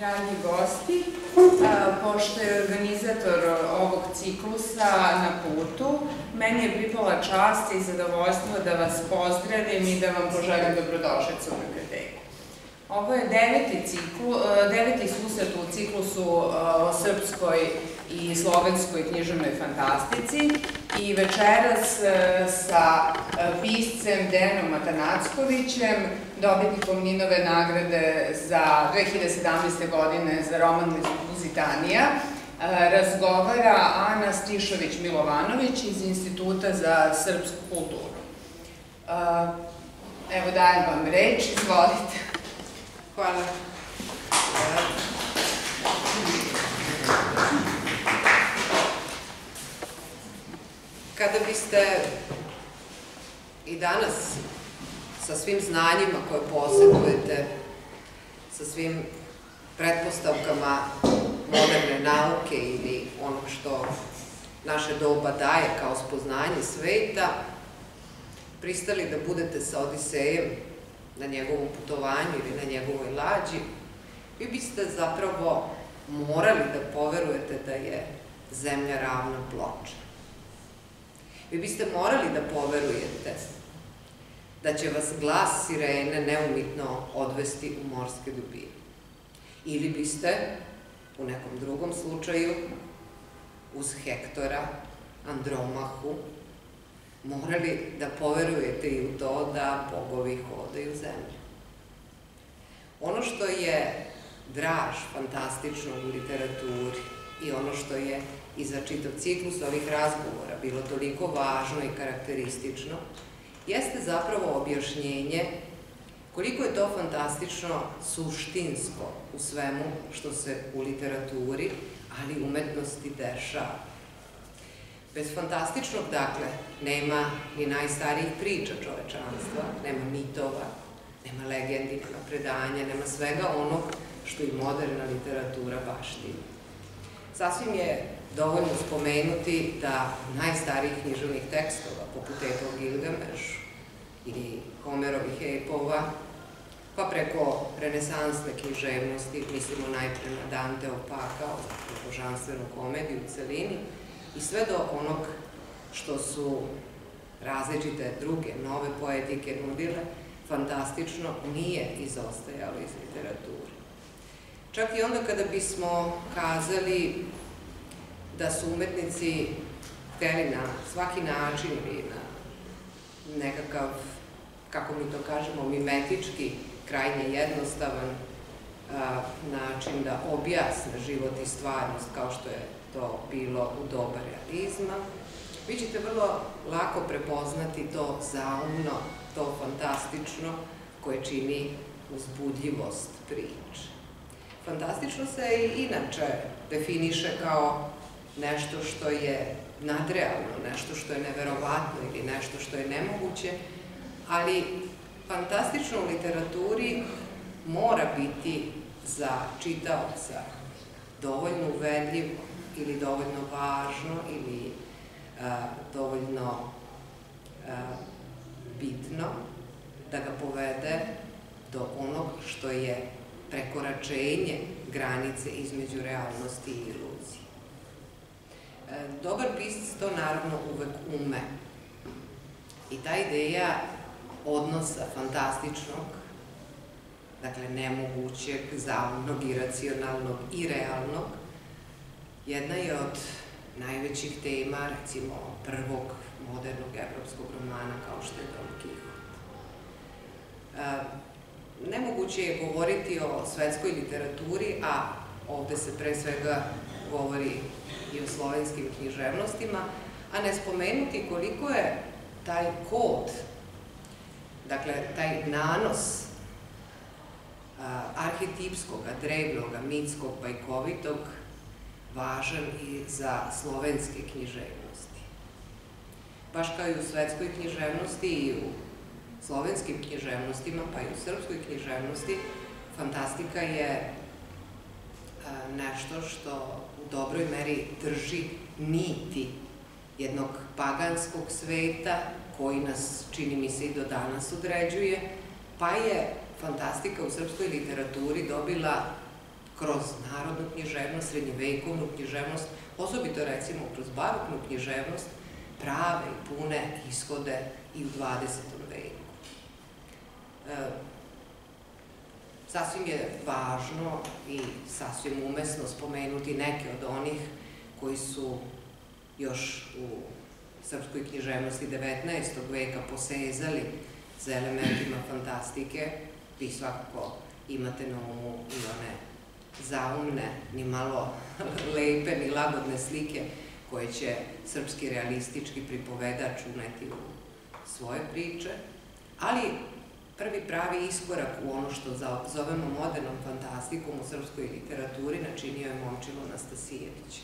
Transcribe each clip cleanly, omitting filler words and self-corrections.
dragi gosti, pošto je organizator ovog ciklusa na putu, meni je pripala čast i zadovoljstvo da vas pozdravim i da vam poželim dobrodošlicu u biblioteku. Ovo je deveti susret u ciklusu o srpskoj i slovenskoj književnoj fantastici i večeras sa piscem Dejanom Atanackovićem, dobitnikom Ninove nagrade za 2017. godine za roman Luzitanija, razgovara Ana Stišović-Milovanović iz Instituta za srpsku kulturu. Evo, dajem vam reč, izvolite. Hvala. Kada biste i danas sa svim znanjima koje posjedujete, sa svim pretpostavkama moderne nauke ili onog što naše doba daje kao spoznanje sveta, pristali da budete sa Odisejem na njegovom putovanju ili na njegovoj lađi, vi biste zapravo morali da poverujete da je zemlja ravna ploča. Vi biste morali da poverujete da će vas glas sirene neumitno odvesti u morske dubine. Ili biste, u nekom drugom slučaju, uz Hektora, Andromahu, morali da poverujete i u to da bogovi hodaju zemlju. Ono što je draž, fantastično u literaturi i ono što je i za čitav ciklus ovih razgovora bilo toliko važno i karakteristično, jeste zapravo objašnjenje koliko je to fantastično suštinsko u svemu što se u literaturi, ali i umetnosti dešava. Bez fantastičnog, dakle, nema ni najstarijih priča čovečanstva, nema mitova, nema legendi, nema predanja, nema svega onog što i moderna literatura baštini. Sasvim je dovoljno spomenuti da najstarijih književnih tekstova, poput epa o Gilgamešu ili Homerovih epova, pa preko renesansne književnosti, mislimo najpre na Danteov Pakao, božanstvenu komediju u celini, i sve do onog što su različite druge, nove poetike nudile, fantastično nije izostajalo iz literature. Čak i onda kada bismo kazali da su umetnici hteli na svaki način ili na nekakav, kako mi to kažemo, mimetički, krajnje jednostavan način da objasne život i stvarnost kao što je to bilo u doba realizma, vi ćete vrlo lako prepoznati to zaumno, to fantastično koje čini uzbudljivost priče. Fantastično se i inače definiše kao nešto što je nadrealno, nešto što je neverovatno ili nešto što je nemoguće, ali fantastično u literaturi mora biti za čitaoca dovoljno uvedljivo ili dovoljno važno ili dovoljno bitno da ga povede do onog što je prekoračenje granice između realnosti i iluzije. Dobar pisac to naravno uvek ume. I ta ideja odnosa fantastičnog, dakle nemogućeg, zaumnog, iracionalnog i realnog, jedna je od najvećih tema, recimo, prvog modernog evropskog romana kao što je Don Kihot. Nemoguće je govoriti o svetskoj literaturi, a ovde se pre svega govori i o slovenskim književnostima, a ne spomenuti koliko je taj kod, dakle, taj nanos arhetipskog, drevnog, mitskog, bajkovitog, važan i za slovenske književnosti. Baš kao i u svetskoj književnosti i u slovenskim književnostima, pa i u srpskoj književnosti, fantastika je nešto što u dobroj meri drži niti jednog paganskog sveta koji nas, čini mi se, i do danas određuje, pa je fantastika u srpskoj literaturi dobila kroz narodnu književnost, srednjevekovnu književnost, osobito recimo kroz baroknu književnost, prave i pune ishode i u 20. veku. Sasvim je važno i sasvim umesno spomenuti neke od onih koji su još u srpskoj književnosti 19. veka posezali za elementima fantastike. Vi svakako imate na umu i one zaumne, ni malo lepe, ni lagodne slike koje će srpski realistički pripovedač uneti u svoje priče, ali prvi pravi iskorak u ono što zovemo modernom fantastikom u srpskoj literaturi načinio je Momčilo Nastasijević.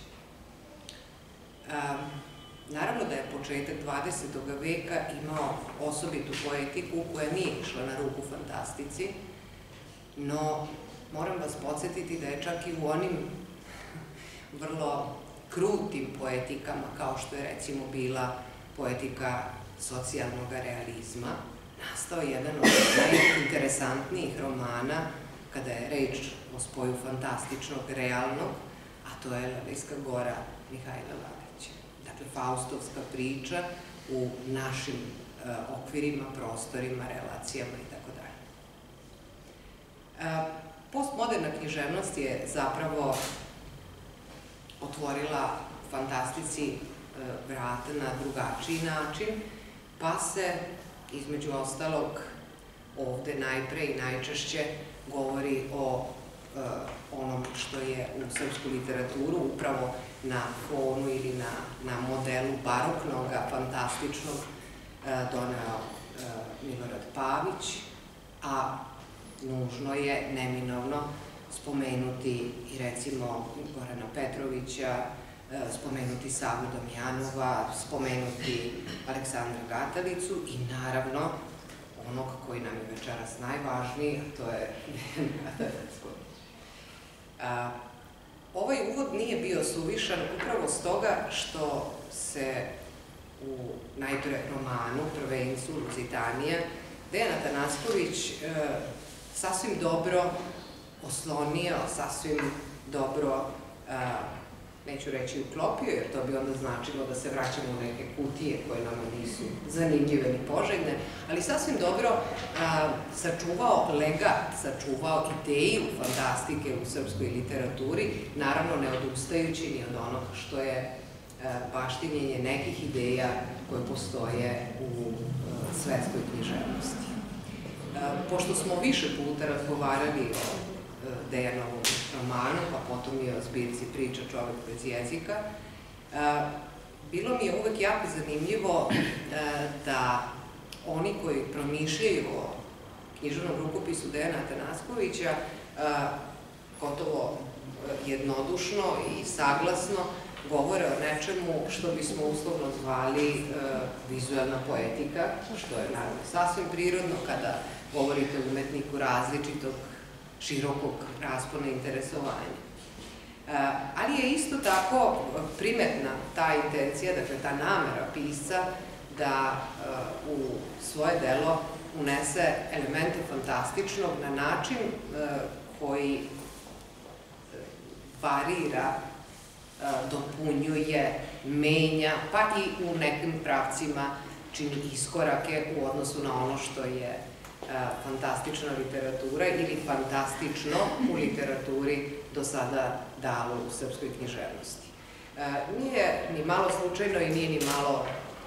Naravno da je početak 20. veka imao osobitu poetiku koja nije išla na ruku fantastici, no moram vas podsjetiti da je čak i u onim vrlo krutim poetikama, kao što je recimo bila poetika socijalnog realizma, nastao jedan od najinteresantnijih romana kada je reč o spoju fantastičnog, realnog, a to je Lavijska gora Mihajla Lagića. Dakle, faustovska priča u našim okvirima, prostorima, relacijama itd. Postmoderna književnost je zapravo otvorila fantastici vrata na drugačiji način, pa se, između ostalog, ovde najpre i najčešće govori o onom što je u srpsku literaturu upravo na fonu ili na modelu baroknog, fantastičnog doneo Milorad Pavić, a nužno je, neminovno, spomenuti i recimo Gorana Petrovića, spomenuti Savu Damjanova, spomenuti Aleksandra Gatalicu i naravno onog koji nam je večeras najvažniji, a to je Dejan Gatalić. Ovaj uvod nije bio suvišan upravo stoga što se u najpre romanu, prvencu Luzitanija, Dejan Atanasković sasvim dobro oslonio, sasvim dobro, neću reći uklopio, jer to bi onda značilo da se vraćamo u neke kutije koje nama nisu zanimljive ni poželjne, ali sasvim dobro sačuvao legat, sačuvao ideju fantastike u srpskoj literaturi, naravno ne odustajući ni od onog što je baštinjenje nekih ideja koje postoje u svetskoj književnosti. Pošto smo više puta razgovarali o Dejanovom romanu, pa potom i o zbirci Priča čovek bez jezika, bilo mi je uvek jako zanimljivo da oni koji promišljaju o književnom rukopisu Dejana Atanaskovića gotovo jednodušno i saglasno govore o nečemu što bismo uslovno zvali vizuelna poetika, što je naravno sasvim prirodno kada govorite o umetniku različitog, širokog raspona interesovanja. Ali je isto tako primetna ta intencija, dakle ta namera pisca da u svoje delo unese elemente fantastičnog na način koji varira, dopunjuje, menja, pa i u nekim pravcima čini iskorake u odnosu na ono što je fantastična literatura ili fantastično u literaturi do sada dalo u srpskoj književnosti. Nije ni malo slučajno i nije ni malo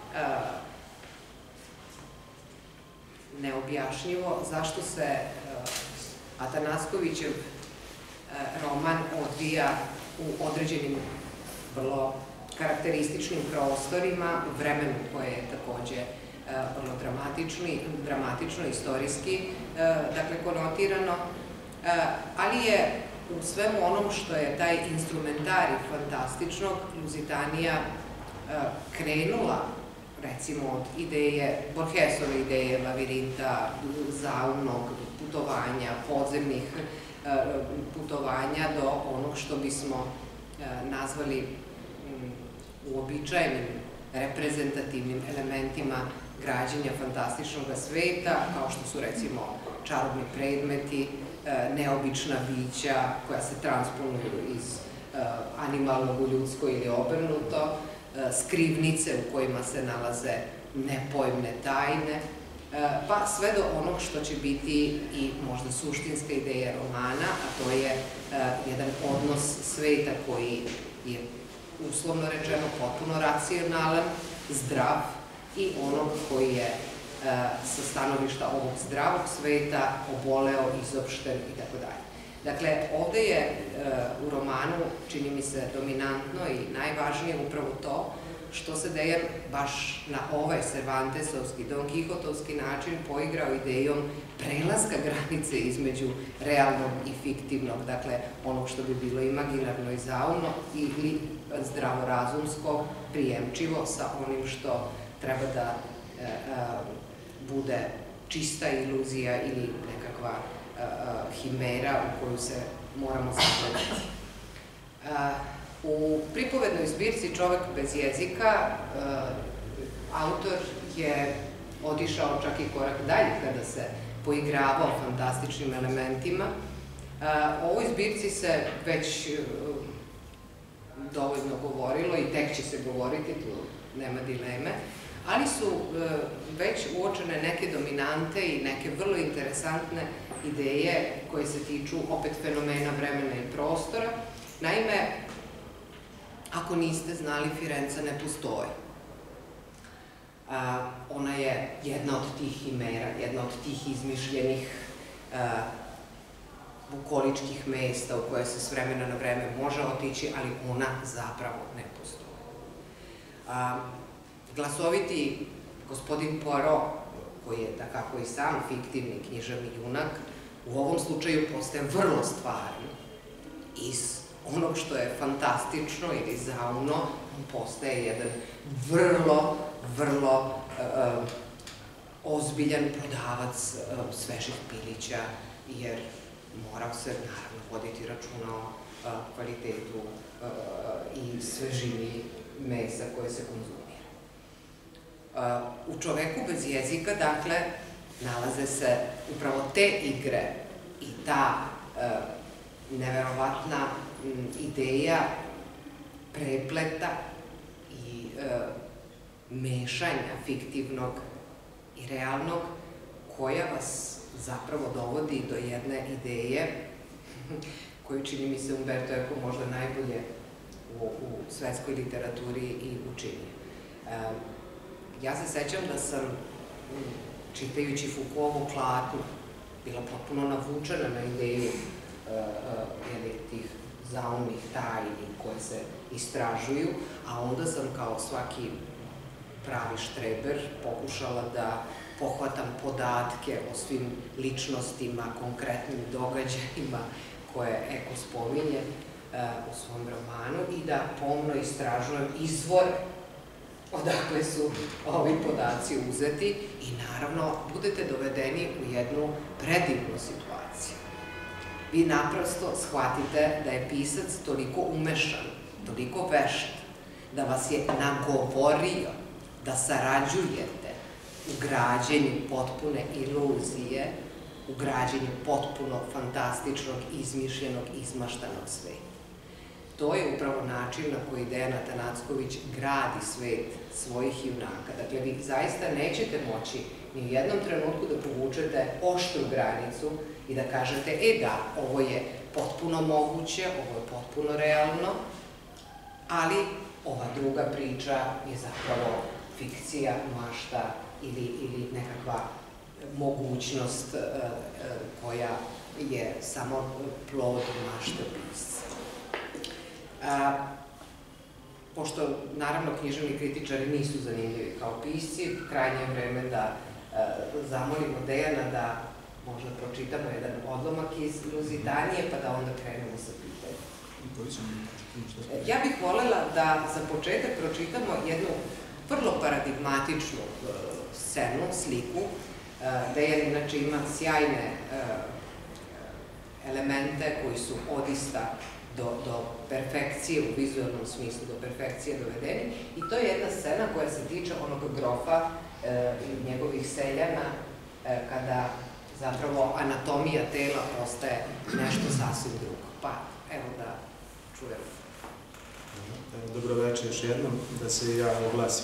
neobjašnjivo zašto se Atanaskovićev roman odvija u određenim vrlo karakterističnim prostorima, u vremenu koje je takođe vrlo dramatično, istorijski, dakle, konotirano, ali je u svemu onom što je taj instrumentarij fantastičnog Luzitanija krenula, recimo, od ideje, Borgesove ideje lavirinta, zaumnog putovanja, podzemnih putovanja do onog što bismo nazvali uobičajenim reprezentativnim elementima građenja fantastičnog sveta, kao što su recimo čarobni predmeti, neobična bića koja se transponuju iz animalnog u ljudsko ili obrnuto, skrivnice u kojima se nalaze nepojmne tajne, pa sve do onog što će biti i možda suštinska ideja romana, a to je jedan odnos sveta koji je uslovno rečeno potpuno racionalan, zdrav i onog koji je sa stanovišta ovog zdravog sveta oboleo, izopšten i tako dalje. Dakle, ovde je u romanu, čini mi se, dominantno i najvažnije upravo to što se Dejan baš na ovaj Cervantesovski, Don Kihotovski način poigrao idejom prelaska granice između realnog i fiktivnog, dakle, onog što bi bilo imaginarno i zaumno ili zdravorazumsko, prijemčivo sa onim što treba da bude čista iluzija ili nekakva himera u koju se moramo zagledati. U pripovednoj zbirci Čovek bez jezika autor je otišao čak i korak dalje kada se poigravao fantastičnim elementima. O ovoj zbirci se već dovoljno govorilo i tek će se govoriti, tu nema dileme, ali su već uočene neke dominante i neke vrlo interesantne ideje koje se tiču opet fenomena vremena i prostora. Naime, ako niste znali, Firenca ne postoji. Ona je jedna od tih himera, jedna od tih izmišljenih bukoličkih mesta u koje se s vremena na vreme može otići, ali ona zapravo ne postoji. Glasoviti gospodin Poirot, koji je takako i sam fiktivni književni junak, u ovom slučaju postaje vrlo stvaran. Iz onog što je fantastično ili zaumno, on postaje jedan vrlo ozbiljan prodavac svežih pilića, jer morao se naravno voditi računa o kvalitetu i svežini mesa koje se konzumira. U Čoveku bez jezika, dakle, nalaze se upravo te igre i ta neverovatna ideja prepleta i mešanja fiktivnog i realnog, koja vas zapravo dovodi do jedne ideje koju, čini mi se, Umberto Eco možda najbolje u svetskoj literaturi i učinio. Ja se sećam da sam, čitajući Foucaultovu Klatnu, bila potpuno navučena na ideju tih zaumnih tajni koje se istražuju, a onda sam kao svaki pravi štreber pokušala da pohvatam podatke o svim ličnostima, konkretnim događajima koje Eko spominje u svom romanu i da pomno istražujem izvore odakle su ovi podaci uzeti i naravno budete dovedeni u jednu predivnu situaciju. Vi naprosto shvatite da je pisac toliko umešan, toliko vešt, da vas je nagovorio da sarađujete u građenju potpune iluzije, u građenju potpuno fantastičnog, izmišljenog, izmaštanog sveta. To je upravo način na koji Dejan Atanacković gradi svet svojih junaka. Dakle, vi zaista nećete moći ni u jednom trenutku da povučete oštru granicu i da kažete, da, ovo je potpuno moguće, ovo je potpuno realno, ali ova druga priča je zapravo fikcija, mašta ili nekakva mogućnost koja je samo plod mašte pisca. Pošto, naravno, književni kritičari nisu zanimljivi kao pisci, krajnje je vreme da zamolimo Dejana da možda pročitamo jedan odlomak iz Luzitanije, pa da onda krenemo sa pitanjem. Ja bih volela da za početak pročitamo jednu vrlo paradigmatičnu scenu, sliku. Dejan inače ima sjajne elemente koji su odista do perfekcije, u vizualnom smislu, do perfekcije dovedeni. I to je jedna scena koja se tiče onog grofa i njegovih seljana kada zapravo anatomija tela postaje nešto sasvim drugo. Pa, evo da čujemo. Dobro večer još jednom, da se i ja oglasim.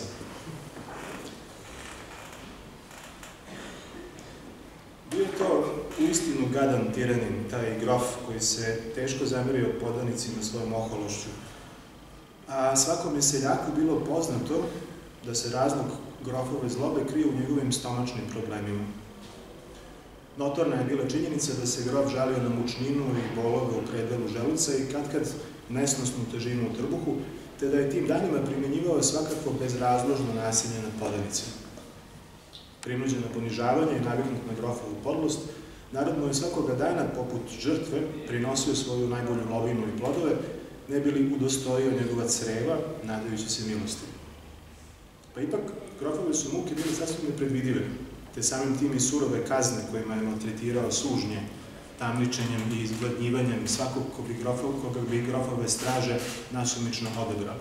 Bio je to uistinu gadan tiranin, taj grof koji se teško zamerio podanicima svojom ohološću. A svakome seljaku bilo poznato da se razlog grofove zlobe krije u njegovim stomačnim problemima. Notorna je bila činjenica da se grof žalio na mučninu i bolove u predelu želuca i katkad nesnosnu težinu u trbuhu, te da je tim danima primjenjivao svakako bezrazložno nasilje nad podanicima. Prinuđen na ponižavanje i naviknut na grofovu podlost, narod mu je svakoga dana, poput žrtve, prinosio svoju najbolju lovinu i plodove, ne bi li udostojio njegova creva, nadajući se milosti. Pa ipak, grofove su muke bile sasvim nepredvidive, te samim tim i surove kazne kojima je maltretirao sužnje, tamničenjem i izgladnjivanjem svakog koga bi grofove straže nasumično odebrale.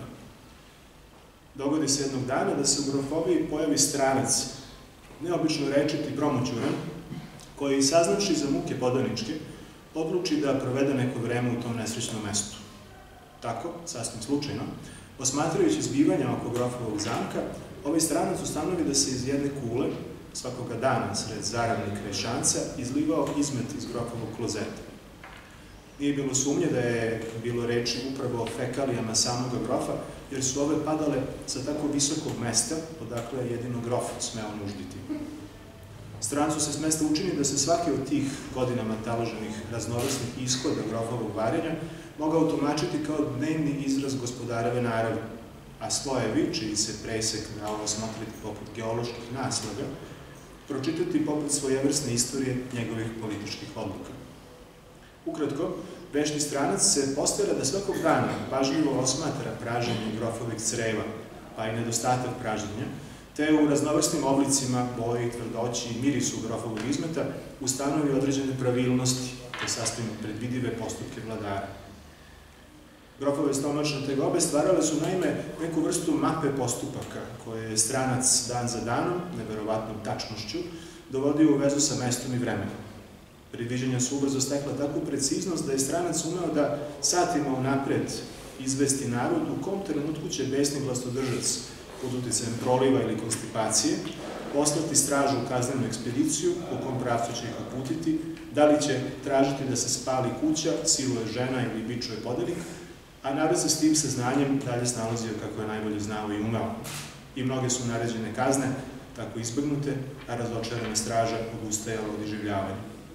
Dogodi se jednog dana da se u grofoviji pojavi stranac, neobično rečit i promoćuran, koji, saznavši za muke podaničke, odluči da provede neko vreme u tom nesrećnom mestu. Tako, sasvim slučajno, posmatrajući zbivanja oko grofovog zamka, ovaj stranac ustanovi da se iz jedne kule, svakoga dana sred zaravnika i šanca, izlivao izmet iz grofovog klozeta. Nije bilo sumnje da je bilo reči upravo o fekalijama samoga grofa, jer su ove padale sa tako visokog mesta, odakle jedino grof smeo nužditi. Strancu se s mesta učini da se svaki od tih godinama taloženih raznovrsnih ishoda grofovog varenja mogao tumačiti kao dnevni izraz gospodareve naravi, a slojevi, čiji se presek da ovo smotriti poput geoloških naslaga, pročitati poput svojevrsne istorije njegovih političkih odluka. Ukratko, vešti stranac se postara da svakog dana pažljivo osmatra praženje grofovih creva, pa i nedostatak pražnjenja, te u raznovrsnim oblicima, boji, tvrdoći i mirisu grofovog izmeta ustanovi određene pravilnosti, te sasvim predvidive postupke vladara. Grofove stomačne tegobe stvarale su naime neku vrstu mape postupaka koje je stranac dan za danom, neverovatnom tačnošću, dovodio u vezu sa mestom i vremenom. Predviđenja su ubrzo stekla takvu preciznost da je stranac umeo da satima unapred izvesti narod u kom trenutku će besni vlastodržac pod uticajem proliva ili konstipacije poslati stražu u kaznenu ekspediciju u kom pravcu će ih uputiti, da li će tražiti da se spali kuća, siluje žena ili bičuje podanik, a narod se s tim saznanjem dalje snalazio kako je najbolje znao i umeo. I mnoge su naređene kazne tako izbegnute, a razočarana straža odustajala od iživljavanja.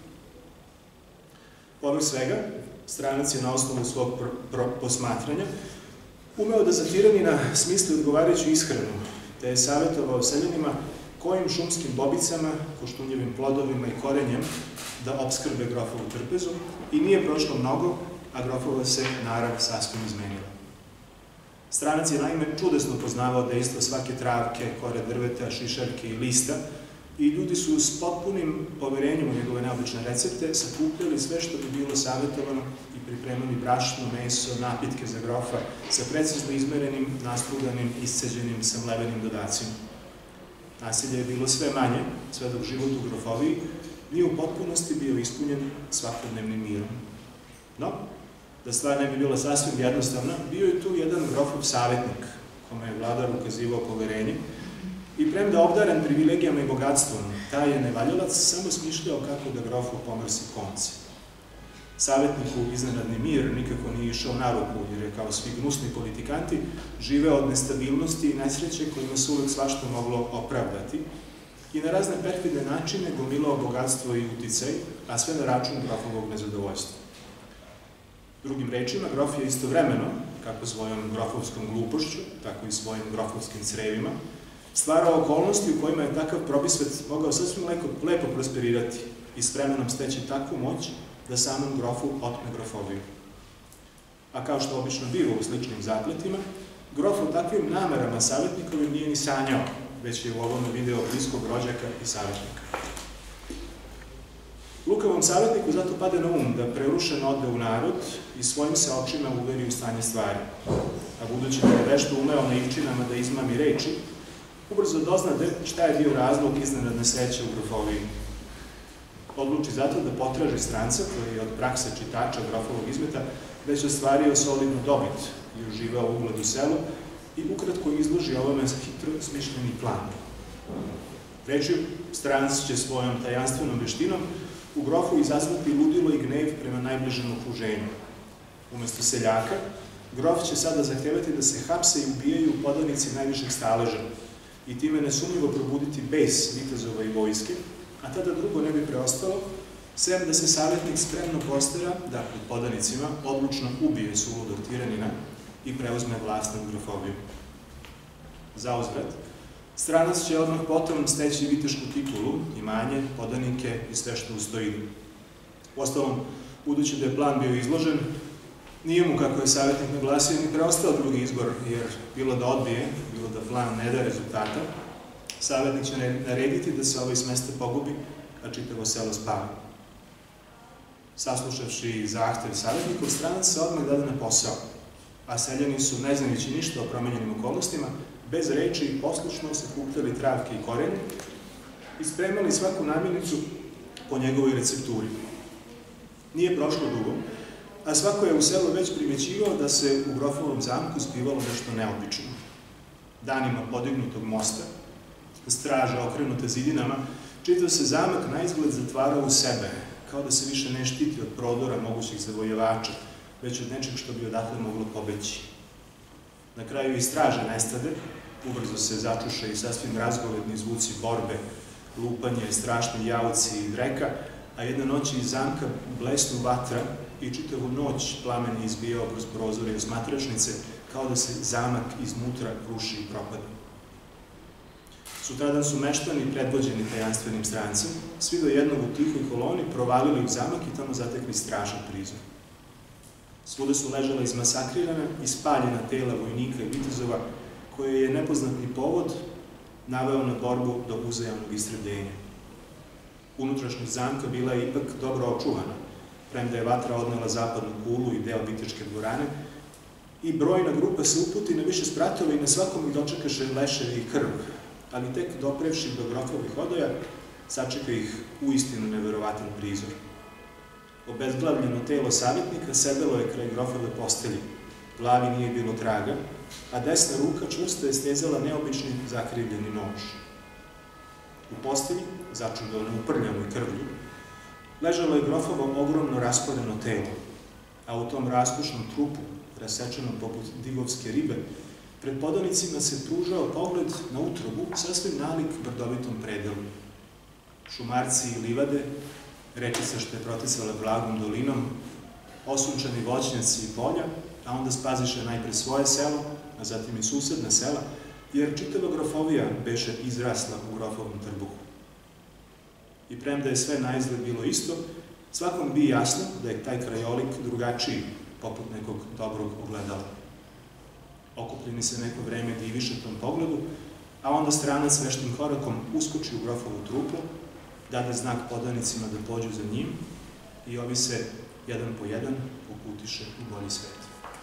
Povrh svega, stranac je na osnovu svog posmatranja umeo da za tiranina smisli odgovarajuću ishranu, te je savjetovao seljanima kojim šumskim bobicama, koštunjevim plodovima i korenjem da opskrbe grofovu trpezu i nije prošlo mnogo, a grofova se narav sasvim izmenila. Stranac je naime čudesno poznavao dejstvo svake travke, kore drveta, šišarke i lista i ljudi su s potpunim poverenjem u njegove neobične recepte sakupljali sve što bi bilo savjetovano i pripremali brašno, meso, napitke za grofa sa precizno izmerenim, nastruganim, isceđenim, samlevenim dodacima. Nasilje je bilo sve manje, sve dok život u grofoviji nije u potpunosti bio ispunjen svakodnevnim mirom. No, da stvar ne bi bila sasvim jednostavna, bio je tu jedan grofov savjetnik, kome je vladar ukazivao poverenje, i premda obdaren privilegijama i bogatstvom, taj je nevaljalac samo smišljao kako da grofu pomrsi konce. Savjetniku iznenadni mir nikako nije išao na ruku, jer je kao svi gnusni politikanti živeo od nestabilnosti i nesreće kojima se uvek svašta moglo opravdati i na razne perfidne načine gomilao bogatstvo i uticaj, a sve na račun grofovog nezadovoljstva. Drugim rečima, grof je istovremeno, kako svojom grofovskom glupošću, tako i svojim grofovskim crevima, stvarao okolnosti u kojima je takav probisvet mogao sasvim lepo prosperirati i s vremenom steći takvu moć da samom grofu otme grofoviju. A kao što obično biva u sličnim zapletima, grof o takvim namerama savjetnikovim nije ni sanjao, već je u ovome video bliskog rođaka i savjetnika. Lukavom savjetniku zato pade na da prerušeno ode u narod i svojim se očima uveri u stanje stvari. A budući da je vešto umeo naivčinama da izmami reči, ubrzo doznade šta je bio razlog iznenadne sreće u grofoviji. odluči zato da potraži stranca koji je od prakse čitača grofovog izmeta već ostvario solidnu dobit i uživao ugled u selu i ukratko izloži ovome hitro smišljeni plan. Rečju, stranac će svojom tajanstvenom veštinom u grofu izazvati ludilo i gnev prema najbližem okruženju. Umesto seljaka, grof će sada zahtevati da se hapse i ubijaju podanici najvišeg staleža i time nesumnjivo probuditi bes vitezova i vojske, a tada drugo ne bi preostalo, sem da se savjetnik spremno postara da pred podanicima odlučno ubije suludog tiranina i preuzme vlast nad grofovijom. Zauzvrat, stranac će odmah potom steći vitešku titulu, imanje, podanike i sve što ustoji. Uostalom, budući da je plan bio izložen, nije mu, kako je savjetnik naglasio, ni preostao drugi izbor, jer bilo da odbije, bilo da plan ne da rezultata, savjetnik će narediti da se ovaj s mesta pogubi, a čitavo selo spava. Saslušavši zahtev savjetnikov, stranac se odmah dade na posao, a seljani su, ne znajući ništa o promenjenim okolnostima, bez reči i poslušno sakupljali travke i korenje i spremali svaku namirnicu po njegovoj recepturi. Nije prošlo dugo, a svako je u selu već primećivao da se u grofovom zamku zbivalo nešto neobično. Danima podignutog mosta, straže okrenute zidinama, čitav se zamak na izgled zatvarao u sebe, kao da se više ne štiti od prodora mogućih zavojevača, već od nečeg što bi odatle moglo pobeći. Na kraju i straže nestade, ubrzo se začuše i sasvim razgovedni zvuci borbe, lupanje, strašni jauci i dreka, a jedna noć iz zamka blesnu vatra i čitavu noć plamen je izbijao kroz prozore i osmatračnice, kao da se zamak iznutra ruši i propada. Sutradan su meštani, predvođeni tajanstvenim strancem, svi do jednog u tihoj koloni provalili u zamak i tamo zatekli strašan prizor. Svuda su ležala izmasakrirana i spaljena tela vojnika i vitezova, koje je nepoznatni povod naveo na borbu do uzajamnog istrebljenja. Unutrašnjost zamka bila je ipak dobro očuvana, premda je vatra odnela zapadnu kulu i deo biteške dvorane, i brojna grupa se uputi na više spratova i na svakom ih dočekaše leševi i krv, ali tek doprevši do grofovih odoja, sačeka ih uistinu neverovatan prizor. Obezglavljeno telo savjetnika sedelo je kraj grofove postelji, glavi nije bilo traga, a desna ruka čvrsto je stezala neobični zakrivljeni nož. U postelji, začudovano uprljano i krvlju, ležalo je grofovo ogromno rasporeno telo, a u tom raskušnom trupu, rasečenom poput divovske ribe, pred podanicima se pružao pogled na utrobu, sasvim nalik brdovitom predelu. Šumarci i livade, rečica što je proticala blagom dolinom, osunčani voćnjaci i polja, a onda spaziše najpre svoje selo, a zatim i susedna sela, jer čitava grofovija beše izrasla u grofovom trbuhu. I premda je sve na izgled bilo isto, svakom bi jasno da je taj krajolik drugačiji, poput nekog dobrog ogledala. Okupljeni se neko vreme diviše tom pogledu, a onda stranac veštim korakom uskoči u grofovu trupu, dade znak podanicima da pođu za njim i ovi se, jedan po jedan, uputiše u bolji svet.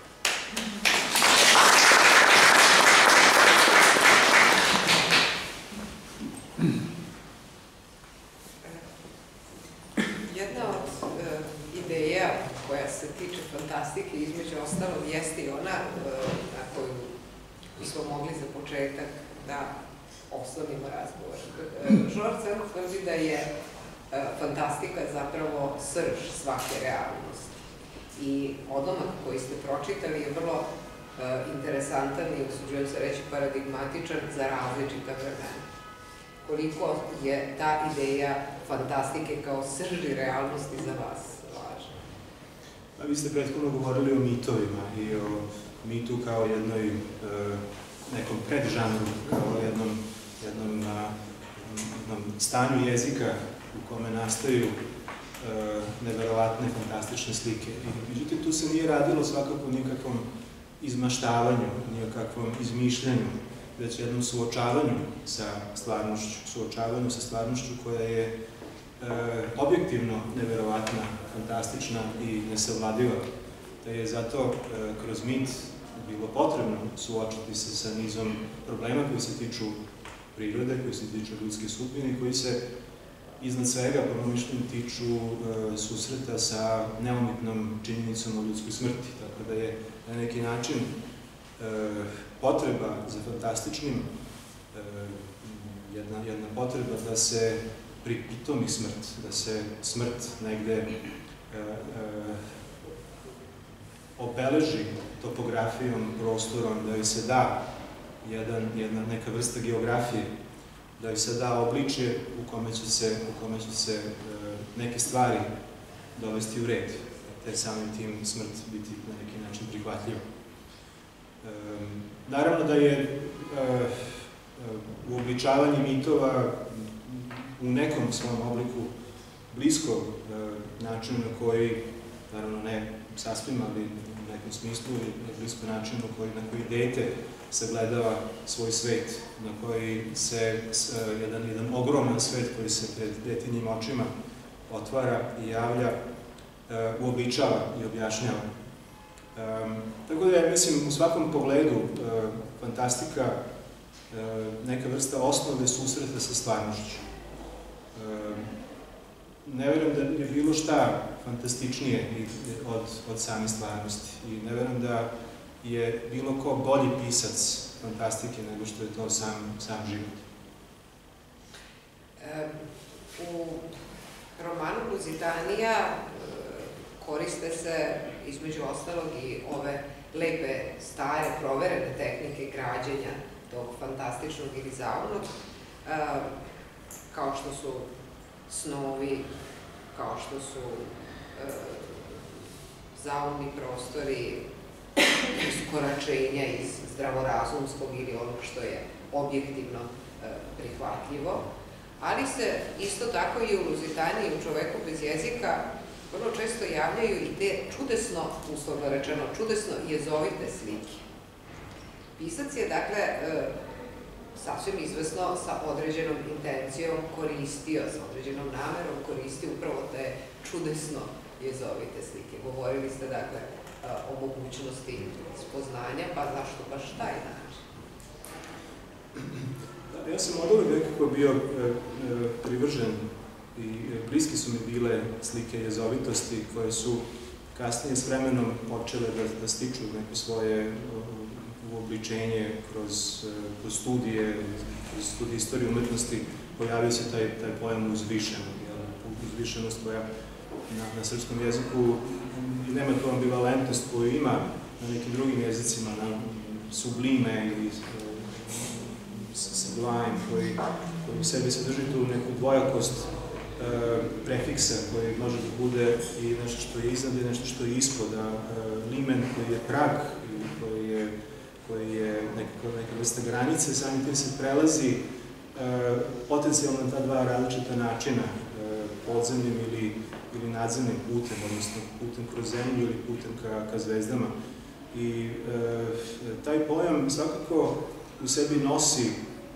Jedna od ideja koja se tiče fantastike, između ostalog, jeste i ona na koju smo mogli za početak da osnovimo razgovor. George Sand tvrdi da je fantastika zapravo srž svake realnosti. I odlomak koji ste pročitali je vrlo interesantan i, usuđujem se reći, paradigmatičan za različita vremena. Koliko je ta ideja fantastike kao srži realnosti za vas važna? Vi ste prethodno govorili o mitovima i o mitu kao nekom predžanru, kao jednom stanju jezika u kome nastaju neverovatne, fantastične slike. Međutim, tu se nije radilo svakako nikakvom izmaštavanju, nikakvom izmišljanju, već jednom suočavanju sa stvarnošću koja je objektivno neverovatna, fantastična i nesavladiva. Da je zato kroz mit bilo potrebno suočiti se sa nizom problema koji se tiču prirode, koji se tiču ljudske sudbine i koji se iznad svega, po mom mišljenju, tiču susreta sa neumitnom činjenicom o ljudskoj smrti. Tako da je na neki način potreba za fantastičnim, jedna potreba da se pripitomi smrt, da se smrt negde obeleži topografijom, prostorom, da joj se da neka vrsta geografije, da joj se da obličje u kome će se neke stvari dovesti u red, te samim tim smrt biti na neki način prihvatljiva. Naravno da je uobličavanje mitova u nekom svom obliku blisko načinu na koji, naravno ne sasvim, ali u nekom smislu, blisko načinu na koji dete sagledava svoj svet, na koji se jedan ogroman svet koji se pred detinjim očima otvara i javlja, uobličava i objašnjava. Tako da je, mislim, u svakom pogledu fantastika neka vrsta osnove susreta sa stvarnošću. Ne verujem da je bilo šta fantastičnije od same stvarnosti i ne verujem da je bilo ko bolji pisac fantastike nego što je to sam život. U romanu Luzitanija koriste se, između ostalog, i ove lepe, stare, proverene tehnike građenja tog fantastičnog ili zaunog, kao što su snovi, kao što su zaumni prostori, iskoračenja iz zdravorazumskog ili onog što je objektivno prihvatljivo, ali se isto tako i u Luzitaniji, u Čoveku bez jezika, vrlo često javljaju i te čudesno, uslovno rečeno, čudesno jezovite slike. Pisac je, dakle, sasvim izvesno sa određenom intencijom koristio, sa određenom namerom koristio upravo te čudesno jezovite slike. Govorili ste, dakle, o mogućnosti spoznanja, pa zašto baš taj način? Ja sam od uvek nekako bio privržen i bliski su mi bile slike jezovitosti koje su kasnije s vremenom počele da stiču neko svoje uobličenje kroz studije, kroz studije istorije umetnosti. Pojavio se taj pojam uzvišenost koja na srpskom jeziku nema tu ambivalentnost koju ima na nekim drugim jezicima, na sublime ili sublime, koji u sebi sadrži tu neku dvojakost prefiksa koji može da bude i nešto što je iznad i nešto što je ispod, a limen koji je prag ili koji je neka vrsta granice, samim tim se prelazi potencijalno na ta dva različita načina, podzemnim ili nadzemnim putem, odnosno putem kroz zemlju ili putem ka zvezdama. I taj pojam svakako u sebi nosi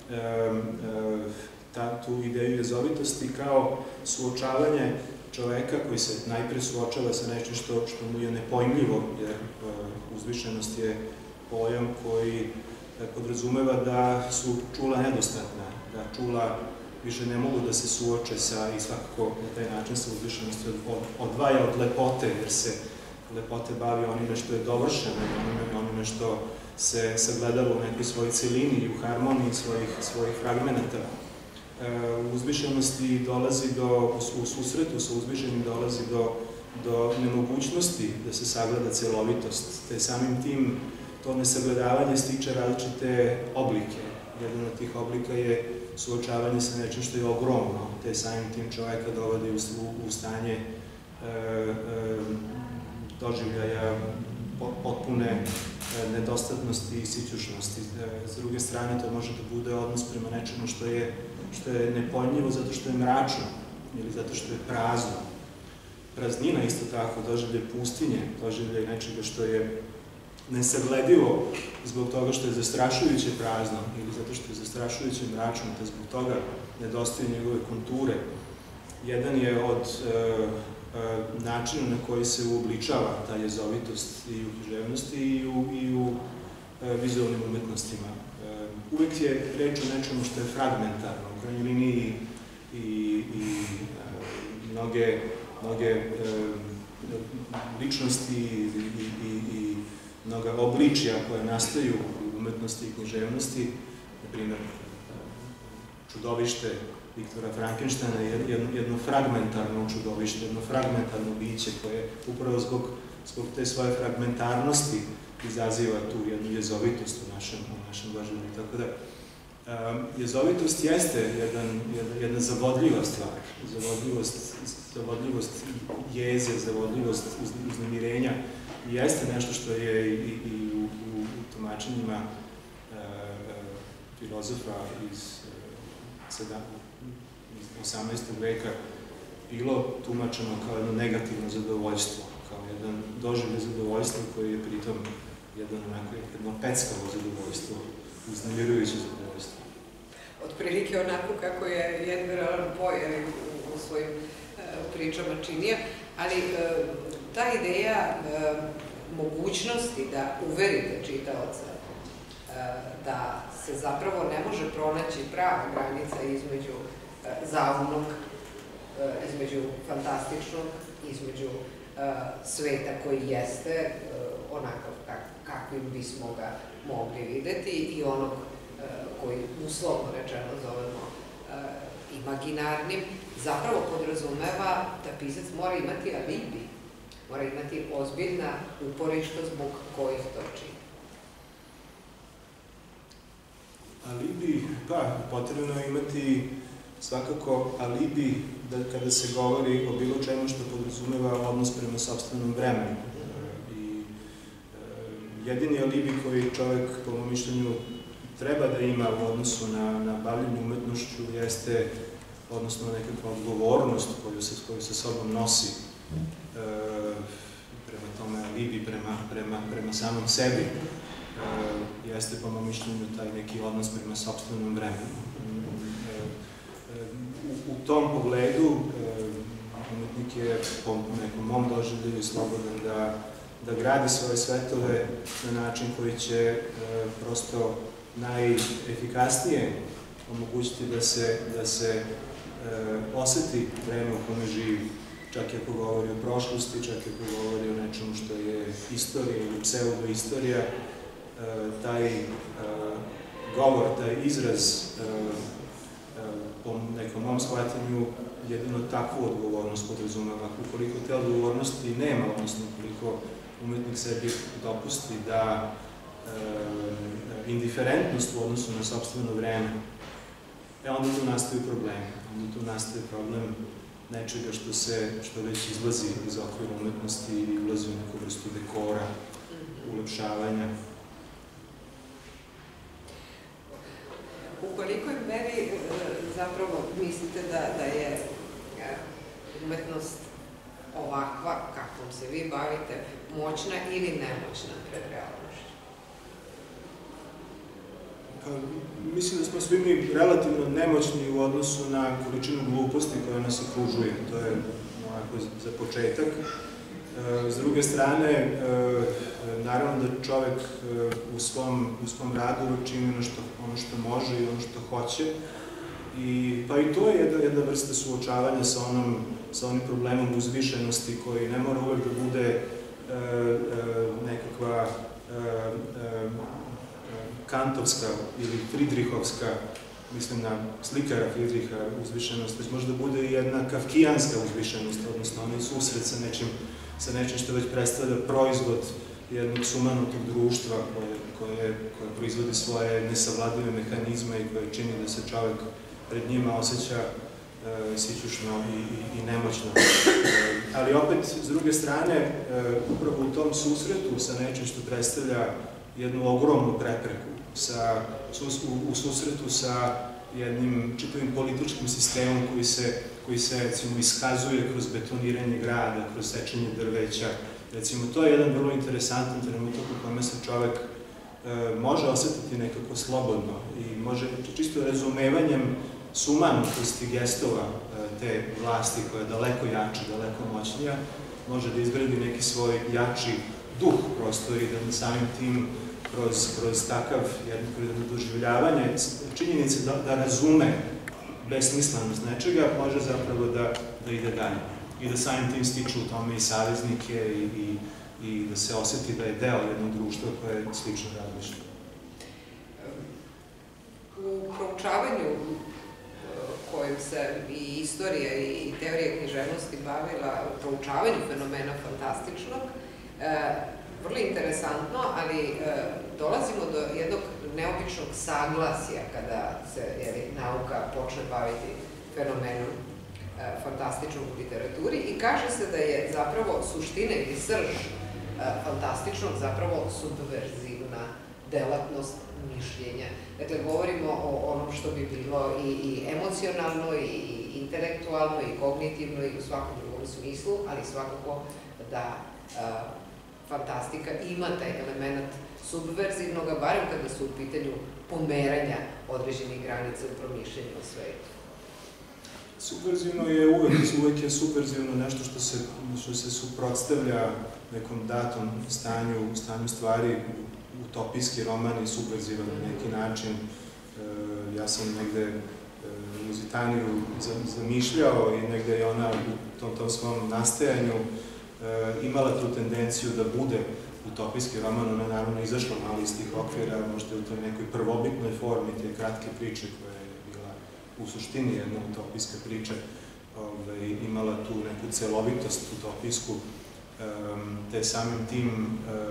tu ideju jezovitosti kao suočavanje čoveka koji se najpre suočava sa nečim što mu je nepojmljivo, jer uzvišenost je pojam koji podrazumeva da su čula nedostatna, da čula više ne mogu da se suoče i svakako na taj način sa uzvišenosti odvaja od lepote, jer se lepote bavi onime što je dovršeno, onime što se sagledalo u nekoj svojoj celini i u harmoniji svojih fragmenata. U uzvišenosti dolazi u susretu sa uzvišenim dolazi do nemogućnosti da se sagleda celovitost, te samim tim to nesagledavanje stiče različite oblike. Jedan od tih oblika je suočavanje sa nečim što je ogromno, te samim tim čoveka dovodi u stanje doživljaja potpune nedostatnosti i sićušnosti. S druge strane, to može da bude odnos prema nečemu što je nepojmljivo zato što je mračno ili zato što je prazno. Praznina isto tako, doživlje pustinje, doživlje nečega što je nesagledivo zbog toga što je zastrašujuće prazno ili zato što je zastrašujuće mračno, te zbog toga nedostaju njegove konture. Jedan je od načina na koji se uobličava ta jezovitost i u književnosti i u vizualnim umetnostima. Uvek je reč o nečemu što je fragmentarno. U krajnjoj liniji i mnoge ličnosti i mnoga obličja koja nastaju u umetnosti i književnosti, na primjer čudovište Viktora Frankensteina je jedno fragmentarno čudovište, jedno fragmentarno biće koje upravo zbog te svoje fragmentarnosti izaziva tu jednu jezovitost u našem doživlju. Tako da, jezovitost jeste jedna zavodljiva stvar, zavodljivost jeze, zavodljivost uznemirenja i jeste nešto što je i u tumačenjima filozofa iz 18. veka bilo tumačeno kao jedno negativno zadovoljstvo, kao jedan doživljaj zadovoljstva koji je pritom jedno peckavo zadovoljstvo, uznemirujuće zadovoljstvo. Otprilike onako kako je Edgar Allan Poe u svojim pričama činio, ali ta ideja mogućnosti da uverite čitaoca da se zapravo ne može pronaći prava granica između zaumnog, između fantastičnog, između sveta koji jeste onakav kakvim bismo ga mogli videti i onog koji uslovno rečeno zovemo imaginarnim, zapravo podrazumeva da pisac mora imati alibi, mora imati ozbiljna uporišta zbog kojih to čini. Alibi, pa, potrebno je imati svakako alibi kada se govori o bilo čemu što podrazumeva odnos prema sopstvenom vremenu. I jedini alibi koji čovjek, po mom mišljenju, treba da ima u odnosu na bavljenje umetnošću jeste, odnosno nekakva odgovornost koju sa sobom nosi. Prema tome, alibi prema samom sebi jeste, po mom mišljenju, taj neki odnos prema sopstvenom vremenu. U tom pogledu umetnik je, po nekom mom doživlju, slobodan da gradi svoje svetove na način koji će prosto najefikasnije omogućiti da se oseti vreme u kome živi, čak i ako govori o prošlosti, čak i ako govori o nečemu što je istorija ili pseudoistorija, taj govor, taj izraz po nekom mom shvatanju jedino takvu odgovornost podrazumeva. Ukoliko te odgovornosti nema, odnosno ukoliko umetnik sebi dopusti da indiferentnost u odnosu na sopstveno vreme, onda tu nastaju problemi. Onda tu nastaje problem nečega što već izlazi iz okvira umetnosti i ulazi u neku vrstu dekora, ulepšavanja. U kolikoj meri zapravo mislite da je umetnost ovakva, kakvom se vi bavite, moćna ili nemoćna pred realnošću? Mislim da smo svi mi relativno nemoćni u odnosu na količinu gluposti koja nas okružuje. To je onako za početak. S druge strane, naravno da čovek u svom radu čini ono što može i ono što hoće. Pa i to je jedna vrsta suočavanja sa onim problemom uzvišenosti koji ne mora uvek da bude nekakva kantovska ili Fridrihovska, mislim na slikara Fridriha, uzvišenost, već može da bude i jedna kafkijanska uzvišenost, odnosno onaj susret sa nečim što već predstavlja proizvod jednog sumanutog društva koje proizvodi svoje nesavladive mehanizme i koje čini da se čovek pred njima osjeća sićušno i nemoćno. Ali opet, s druge strane, upravo u tom susretu sa nečim što predstavlja jednu ogromnu prepreku, u susretu sa jednim čitavim političkim sistemom koji se, recimo, iskazuje kroz betoniranje grada, kroz sečenje drveća. Recimo, to je jedan vrlo interesantan trenutak u kome se čovek može osetiti nekako slobodno i može čisto razumevanjem sumanutosti gestova te vlasti koja je daleko jača, daleko moćnija, može da izgradi neki svoj jači duh prosto i da samim tim kroz takav jedno doživljavanje činjenice da razume besmislenost nečega može zapravo da ide dalje. I da samim tim stiču u tome i saveznike i da se osjeti da je deo jednog društva koje slično razmišlja. U proučavanju kojim se i istorija i teorija književnosti bavila, u proučavanju fenomena fantastičnog, vrlo interesantno, ali dolazimo do jednog neobičnog saglasja kada se nauka počne baviti fenomenom fantastičnog u literaturi i kaže se da je zapravo suština ili srž fantastičnog zapravo subverzivna delatnost mišljenja. Dakle, govorimo o onom što bi bilo i emocionalno, i intelektualno, i kognitivno, i u svakom drugom smislu, ali svakako da fantastika ima taj element subverzivnog, barem kada su u pitanju pomeranja određenih granica u promišljenju o svetu. Subverzivno je uvek je subverzivno nešto što se suprotstavlja nekom datom stanju stvari. Utopijski roman je subverzivan na neki način. Ja sam negde Luzitaniju zamišljao i negde je ona u tom svom nastajanju imala tu tendenciju da bude utopijski roman. Ona je naravno izašla malo iz tih okvira, možda u toj nekoj prvobitnoj formi te kratke priče koja je bila u suštini jedna utopijska priča, imala tu neku celovitost utopijsku, te samim tim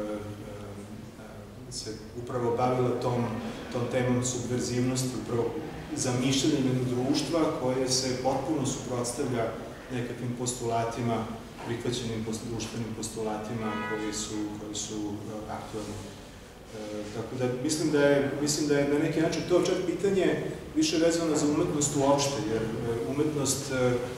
se upravo bavila tom temom subverzivnosti, upravo zamišljanjem društva koje se potpuno suprotstavlja nekakvim postulatima, prihvaćenim društvenim postulatima koji su aktualni. Tako da mislim da je na neki način to čak pitanje više vezano za umetnost uopšte, jer umetnost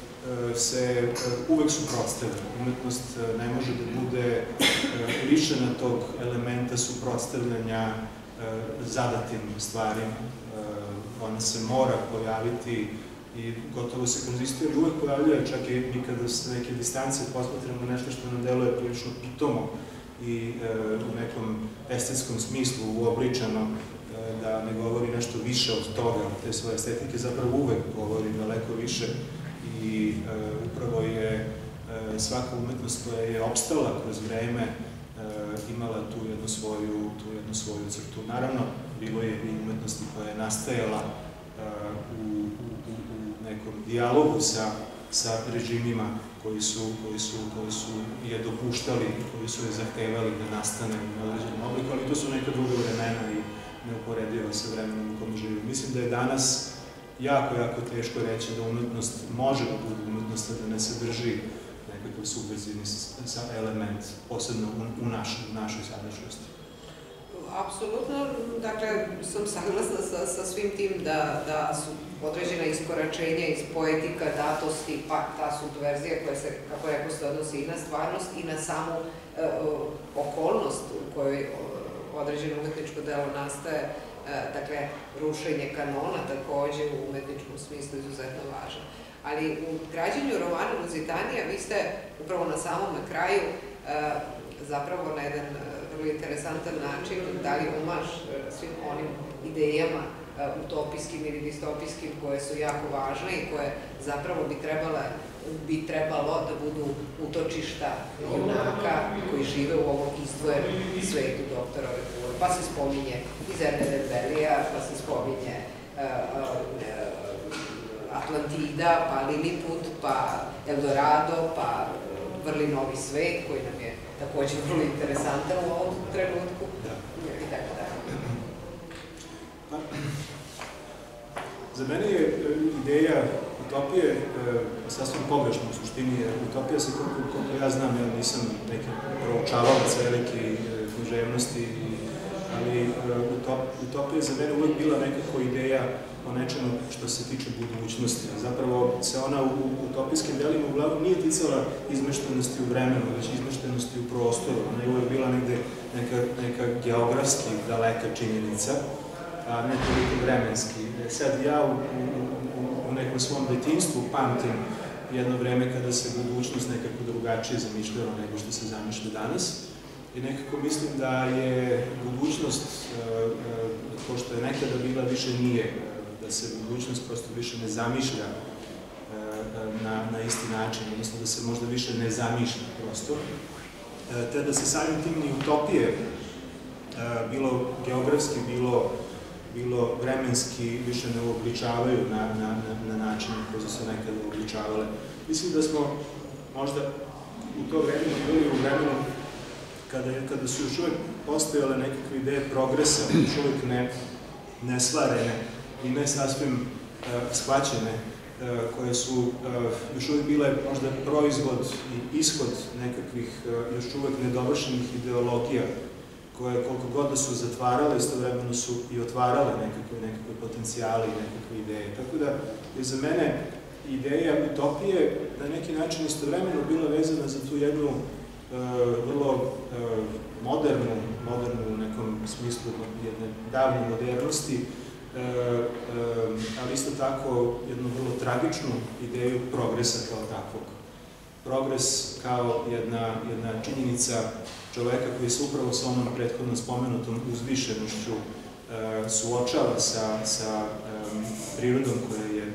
se uvek suprotstavlja. Umetnost ne može da bude lišena tog elementa suprotstavljanja zadatim stvarima. Ona se mora pojaviti i gotovo se konzistuje uvek pojavljuje, čak i kada s neke distance posmatramo nešto što nam deluje prilično pitomo i u nekom estetskom smislu uobličeno, da ne govori nešto više od toga, te svoje estetike zapravo uvek govori daleko više i upravo je svaka umetnost koja je opstala kroz vreme imala tu jednu svoju crtu. Naravno, bilo je i umetnosti koja je nastajala u nekom dijalogu sa režimima koji su je dopuštali, koji su je zahtevali da nastane u određenom obliku, ali to su neka druga vremena i neuporediva sa vremenom u kom živimo. Mislim da je danas jako teško reći da umetnost može da bude umetnost, da ne sadrži nekakav subverzivni element, posebno u našoj sadašnjosti. Apsolutno, dakle, sam saglasna sa svim tim da su određena iskoračenja iz poetika, datosti, pa ta subverzija koja se, kako rekao ste, odnosi i na stvarnost i na samu okolnost u kojoj određeno umetničko delo nastaje, dakle, rušenje kanona takođe u umetničkom smislu izuzetno važno. Ali u građenju romana Luzitanija vi ste upravo na samom kraju zapravo na jedan vrlo interesantan način dali omaž svim onim idejama utopijskim ili distopijskim koje su jako važne i koje zapravo bi trebalo da budu utočišta junaka koji žive u ovom izdvojenom svetu doktora Lepure. Pa se spominje i Zerne Dembelija, pa se spominje Atlantida, pa Liliput, pa Eldorado, pa Vrli novi svet koji nam je takođe vrlo interesantan u ovom trenutku i tako dalje. Za mene je ideja utopije sasvim pogrešna u suštini, jer utopija se, koliko ja znam, ja nisam neki proučavalac velike književnosti, ali utopija je za mene uvek bila nekako ideja o nečemu što se tiče budućnosti. Zapravo se ona u utopijskim delima uglavnom nije ticala izmeštenosti u vremenu, već izmeštenosti u prostoru. Ona je uvek bila negde neka geografski daleka činjenica, a ne toliko vremenski. Sad ja u nekom svom detinjstvu pamtim jedno vreme kada se budućnost nekako drugačije zamišljala nego što se zamišlja danas. I nekako mislim da je budućnost, ko što je nekada bila, više nije. da se budućnost prosto više ne zamišlja na isti način, odnosno da se možda više ne zamišlja prosto, te da se samim tim ni utopije, bilo geografski, bilo vremenski, više ne uobličavaju na način koji su se nekada uobličavale. Mislim da smo možda u to vreme bili u vremenu kada su još uvek postojale nekakve ideje progresa, još uvek nesvarene i ne sasvim shvaćene, koje su još uvek bile možda proizvod i ishod nekakvih još uvek nedovršenih ideologija, koje koliko god da su zatvarale, istovremeno su i otvarale nekakve potencijale i nekakve ideje. Tako da je za mene ideja utopije na neki način istovremeno bila vezana za tu jednu vrlo modernu u nekom smislu jedne davne modernosti, ali isto tako jednu vrlo tragičnu ideju progresa kao takvog. Progres kao jedna činjenica čoveka koji se upravo sa onom prethodno spomenutom uzvišenošću suočava sa prirodom koja je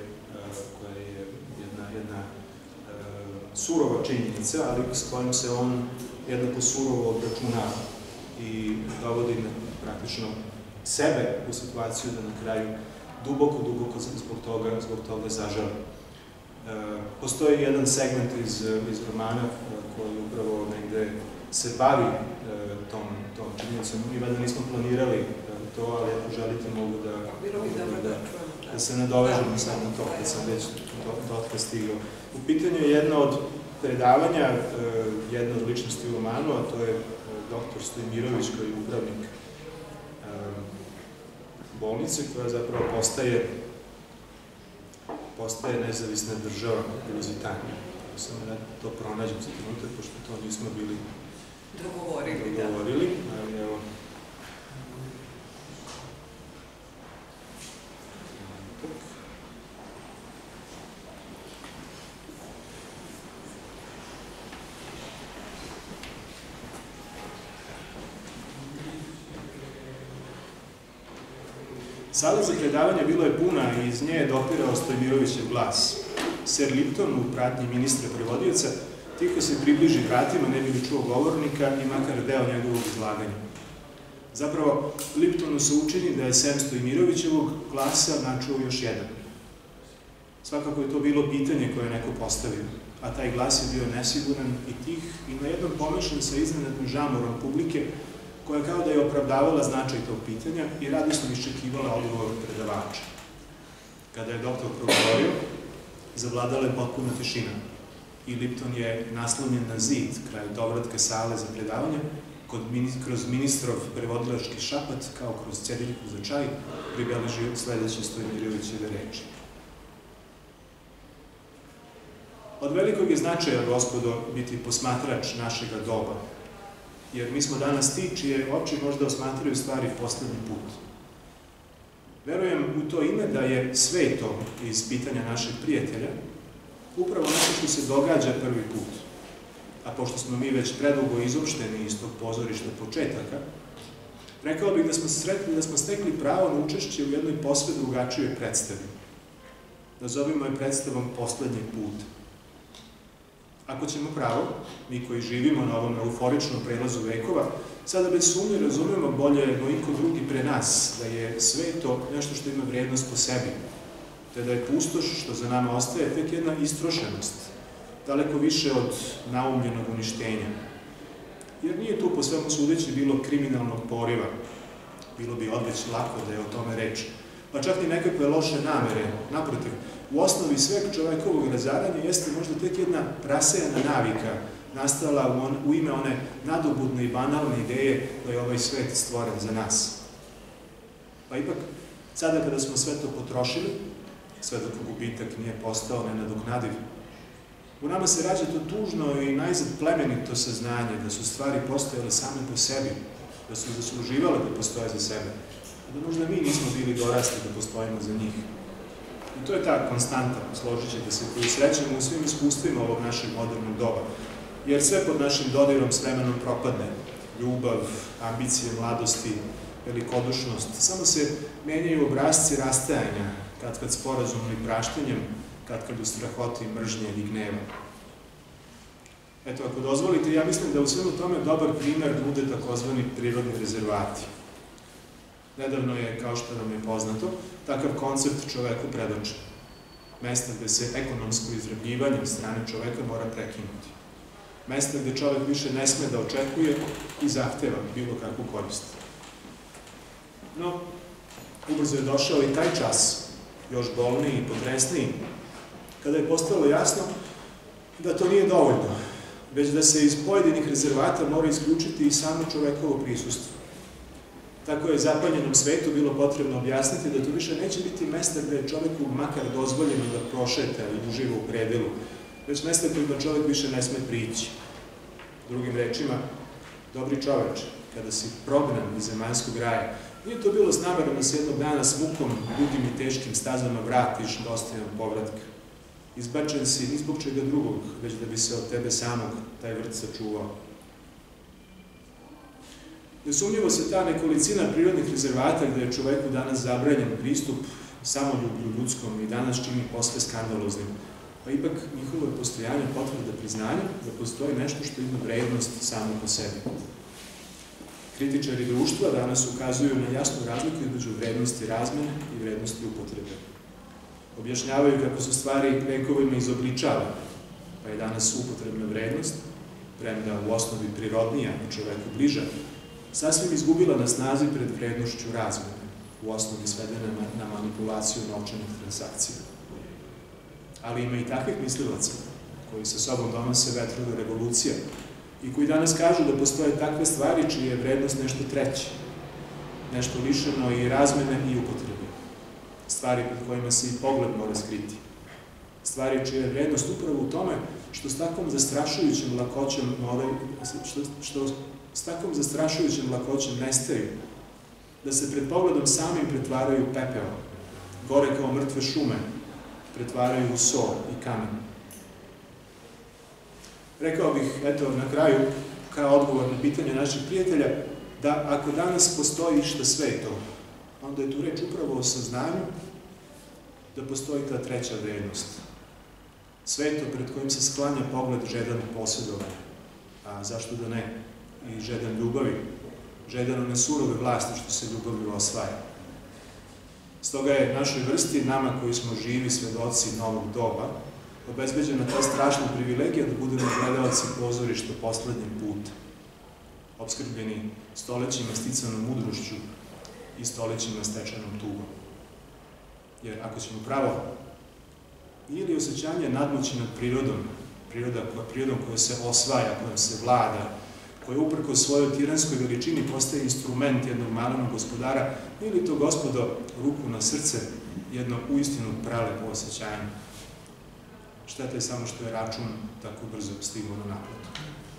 jedna surova činjenica, ali s kojom se on jednako surovo obračunava i dovodi praktično sebe u situaciju da na kraju duboko zbog toga zažali. Postoji jedan segment iz romana koji upravo negde se bavi tom činjenicom. Mi vada nismo planirali to, ali ako želite mogu da se nadovežemo sad na to, kad sam već dotle stigao. U pitanju je jedna od predavanja, jedna od ličnosti u romanu, a to je doktor Stojmirović koji je upravnik bolnice, koja zapravo postaje nezavisna država u Luzitaniji. Samo da to pronađem za trenutak, pošto to nismo bili dogovorili, ali evo. Sala za predavanje bila je puna i iz nje je dopirao Stojmirovićev glas. Sir Lipton u pratnji ministra prevodioca tiho se približi vratima, ne bi li čuo govornika i makar deo njegovog izlaganja. Zapravo, Liptonu se učini da je sem Stojmirovićevog glasa načuo još jedan. Svakako je to bilo pitanje koje je neko postavio, a taj glas je bio nesiguran i tih i na jednom pomešan sa iznenadnim žamorom publike, koja kao da je opravdavala značaj tog pitanja i radosno iščekivala odgovor predavača. Kada je doktor progovorio, zavladala je potpuna tišina i Lipton je naslonjen na zid kraj dovratka sale za predavanje, kroz ministrov prevodilački šapat, kao kroz cediljku za čaj, pribeležio sledeće Stojmirovićeve reči. Od velikog je značaja, gospodo, biti posmatrač našega doba, jer mi smo danas ti čije oči možda osmatraju stvari poslednji put. Verujem u to ime da je sveto iz pitanja našeg prijatelja upravo nešto što se događa prvi put. A pošto smo mi već predugo izopšteni iz tog pozorišta početaka, rekao bih da smo stekli pravo na učešće u jednoj posve drugačijoj predstavi. Nazovimo je predstavom poslednji put. Ako ćemo pravo, mi koji živimo na ovom euforičnom prelazu vekova, sada bez sumnje razumemo bolje no iko drugi pre nas da je sveto nešto što ima vrednost po sebi, te da je pustoš što za nama ostaje tek jedna istrošenost, daleko više od naumljenog uništenja. Jer nije tu po svemu sudeći bilo kriminalnog poriva, bilo bi odveć lako da je o tome reč, pa čak ni nekakve loše namere, naprotiv. U osnovi sveg čovekovog razaranja jeste možda tek jedna rasejana navika nastala u ime one nadobudne i banalne ideje da je ovaj svet stvoren za nas. Pa ipak, sada kada smo sve to potrošili, sve dok gubitak nije postao nenadoknadiv, u nama se rađa to tužno i najzad plemenito saznanje da su stvari postojale same po sebi, da su zasluživale da postoje za sebe, a da možda mi nismo bili dorasli da postojimo za njih. I to je ta konstanta, složit ćete se, koju srećemo u svim iskustvima ovog našeg modernog doba. Jer sve pod našim dodirom s vremenom propadne. Ljubav, ambicije, mladosti, velikodušnost. Samo se menjaju obrasci rastajanja, kad sporazumom i praštenjem, kad u strahoti, mržnje i gneva. Eto, ako dozvolite, ja mislim da u svemu tome dobar primer bude takozvani prirodni rezervati. Nedavno je, kao što nam je poznato, takav koncept čoveku predočen. Mesta gde se ekonomsko izrabljivanje od strane čoveka mora prekinuti. Mesta gde čovek više ne sme da očekuje i zahteva bilo kakvu korist. No, ubrzo je došao i taj čas, još bolniji i potresniji, kada je postalo jasno da to nije dovoljno, već da se iz pojedinih rezervata mora isključiti i samo čovekovo prisustvo. Tako je zapaljenom svetu bilo potrebno objasniti da to više neće biti mesta gde je čoveku makar dozvoljeno da prošeta i uživa u predelu, već mesta kojima čovek više ne sme prići. Drugim rečima, dobri čoveče, kada si prognan iz zemaljskog raja, nije to bilo s namerom da se jednog dana s mukom, dugim i teškim stazama vratiš dostojan povratka. Izbačen si ni zbog čega drugog, već da bi se od tebe samog taj vrt sačuvao. Nesumnjivo se ta nekolicina prirodnih rezervata gde je čoveku danas zabranjen pristup samoljublju ljudskom i danas čini posve skandaloznim, pa ipak njihovo je postojanje potvrda priznanja da postoji nešto što ima vrednost samo po sebi. Kritičari društva danas ukazuju na jasnu razliku između vrednosti razmene i vrednosti upotrebe. Objašnjavaju kako su stvari vekovima izobličavane, pa je danas upotrebna vrednost, premda u osnovi prirodnija i čoveku bliža, sasvim izgubila na snazi pred vrednošću razmene, u osnovi svedene na manipulaciju novčanih transakcija. Ali ima i takvih mislilaca koji sa sobom donose vetrove revolucija i koji danas kažu da postoje takve stvari čije je vrednost nešto treće, nešto lišeno i razmene i upotrebe. Stvari pred kojima se i pogled mora skriti. Stvari čija je vrednost upravo u tome što s takvom zastrašujućem lakoćem nestaju, da se pred pogledom samim pretvaraju u pepeo, gore kao mrtve šume, pretvaraju u so i kamen. Rekao bih, eto, na kraju, kao odgovor na pitanje naših prijatelja, da ako danas postoji išta sveto, onda je tu reč upravo o saznanju da postoji ta treća vrednost. Sveto pred kojim se sklanja pogled žedan posjedovanja, a zašto da ne, i žedan ljubavi, žedan one surove vlasti što se ljubavlju osvaja. Stoga je našoj vrsti, nama koji smo živi svedoci novog doba, obezbeđena ta strašna privilegija da budemo gledalci pozorišta poslednjeg puta, opskrbljeni stolećima sticanom mudrošću i stolećima stečenom tugom. Jer ako ćemo pravo, nije li osjećanje nadmoći nad prirodom, prirodom koja se osvaja, kojom se vlada, koja uprko svojoj tiranskoj veličini postaje instrument jednog malenog gospodara, nije li to, gospodo, ruku na srce, jedno uistinu prelepo osjećanje? Šteta je samo što je račun tako brzo stigao na naplatu.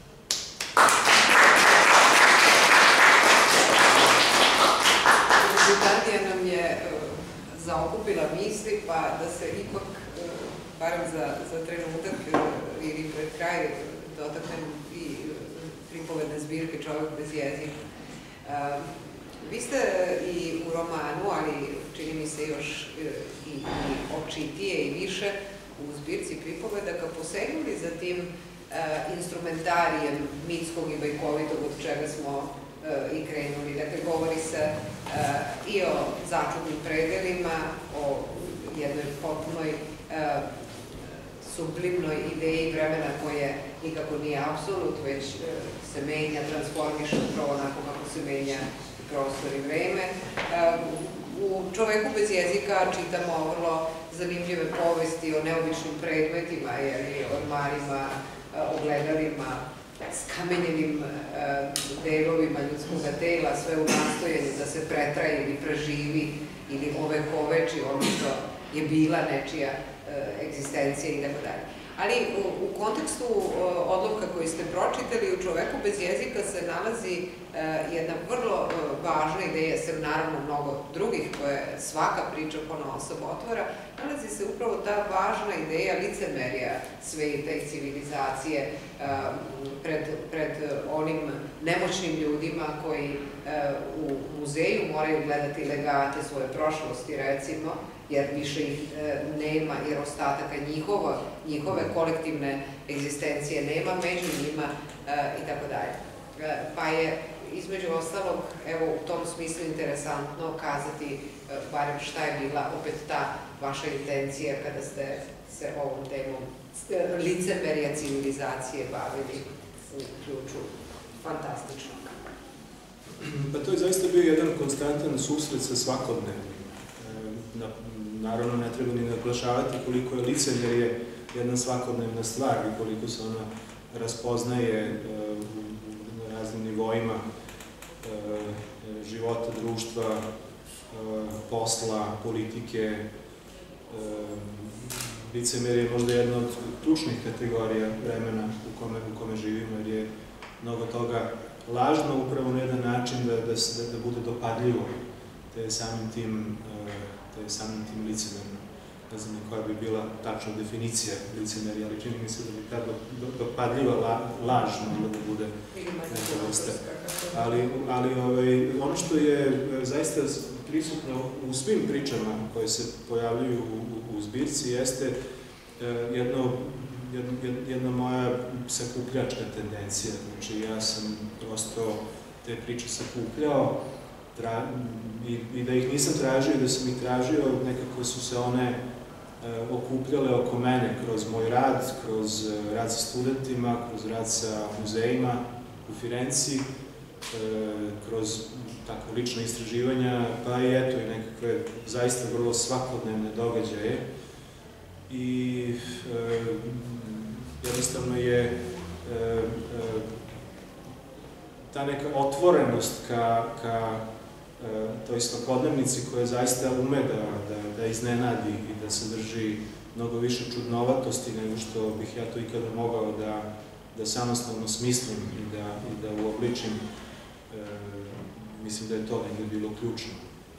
Britanija nam je zaokupila misli, pa da se ipak, barem za trenutak ili pred kraj, dotaknem i pripovedne zbirke Čovek bez jezika. Vi ste i u romanu, ali čini mi se još i očitije i više u zbirci pripovedaka posegnuli za tim instrumentarijem mitskog i bajkovitog od čega smo i krenuli. Dakle, govori se i o začudnim predelima, o jednoj potpunoj sublimnoj ideji vremena koje nikako nije apsolut, već se menja, transformiše upravo onako kako se menja prostor i vreme. U Čoveku bez jezika čitamo vrlo zanimljive povesti o neobičnim predmetima, ormarima, ogledalima, skamenjenim delovima ljudskog tela, sve u nastojanju da se pretraje ili preživi ili ovekoveči ono što je bila nečija egzistencija i tako dalje. Ali u kontekstu odlomka koji ste pročitali, u Čoveku bez jezika se nalazi jedna vrlo važna ideja, sem naravno mnogo drugih koje svaka priča ponaosob otvara, nalazi se upravo ta važna ideja licemerja sveta i civilizacije pred onim nemoćnim ljudima koji u muzeju moraju gledati legate svoje prošlosti, recimo, jer više ih nema, jer ostataka njihove kolektivne egzistencije nema među njima i tako dalje. Pa je između ostalog, evo u tom smislu interesantno kazati barem šta je bila opet ta vaša intencija kada ste se ovom temom licemerja civilizacije bavili u ključu fantastičnog. Pa to je zaista bio jedan konstantan susret sa svakodnevnim. Naravno, ne treba ni naglašavati koliko je licemerje jedna svakodnevna stvar i koliko se ona raspoznaje na raznim nivoima života, društva, posla, politike. Licemerje je možda jedna od ključnih kategorija vremena u kome živimo, jer je mnogo toga lažno upravo na jedan način da bude dopadljivo, te je samim tim licemerno. Ne znam koja bi bila tačna definicija licemerja, ali čini mi se da bi ta dopadljiva laž mogla da bude neka vrsta. Ali ono što je zaista prisutno u svim pričama koje se pojavljuju u zbirci jeste jedna moja sakupljačka tendencija. Znači, ja sam prosto te priče sakupljao i da ih nisam tražio, da sam ih tražio, nekako su se one okupljale oko mene kroz moj rad, kroz rad sa studentima, kroz rad sa muzejima u Firenci, kroz tako lična istraživanja, pa i eto i nekakve zaista vrlo svakodnevne događaje. I jednostavno je ta neka otvorenost ka toj svakodnevnici koja zaista ume da iznenadi i da sadrži mnogo više čudnovatosti nego što bih ja to ikada mogao da samostalno smislim i da uobličim. Mislim da je to negde bilo ključno.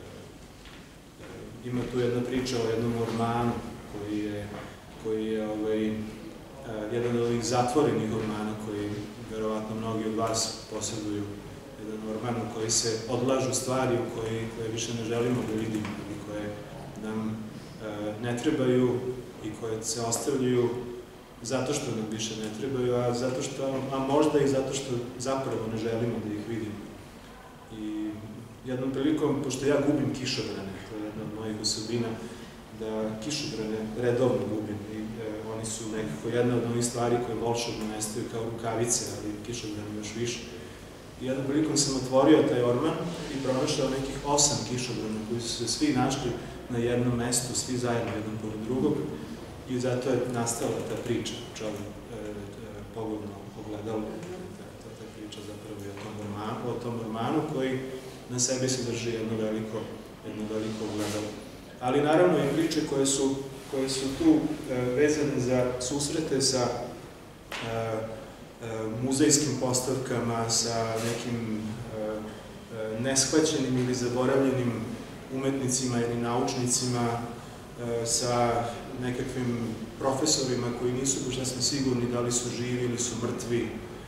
Ima tu jedna priča o jednom ormanu koji je jedan od ovih zatvorenih ormana koji verovatno mnogi od vas posjeduju. Jedan orman u koji se odlažu stvari koje više ne želimo da vidimo i koje nam ne trebaju i koje se ostavljaju zato što nam više ne trebaju, a možda i zato što zapravo ne želimo da ih vidimo. I jednom prilikom, pošto ja gubim kišobrane, to je jedna od mojih osobina, da kišobrane redovno gubim i oni su nekako jedna od onih stvari koje volšebno nestaju kao rukavice, ali kišobrane još više. I jednom prilikom sam otvorio taj orman i pronašao nekih 8 kišobrana koji su se svi našli na jednom mestu, svi zajedno jedan pored drugog, i zato je nastala ta priča, pogubno ogledalo. Ta priča zapravo je o tom ormanu koji na sebi sadrži jedno veliko ogledalo. Ali naravno i priče koje su tu vezane za susrete sa muzejskim postavkama, sa nekim neshvaćenim ili zaboravljenim umetnicima ili naučnicima, sa nekakvim profesorima koji nisu baš sasvim sigurni da li su živi ili su mrtvi,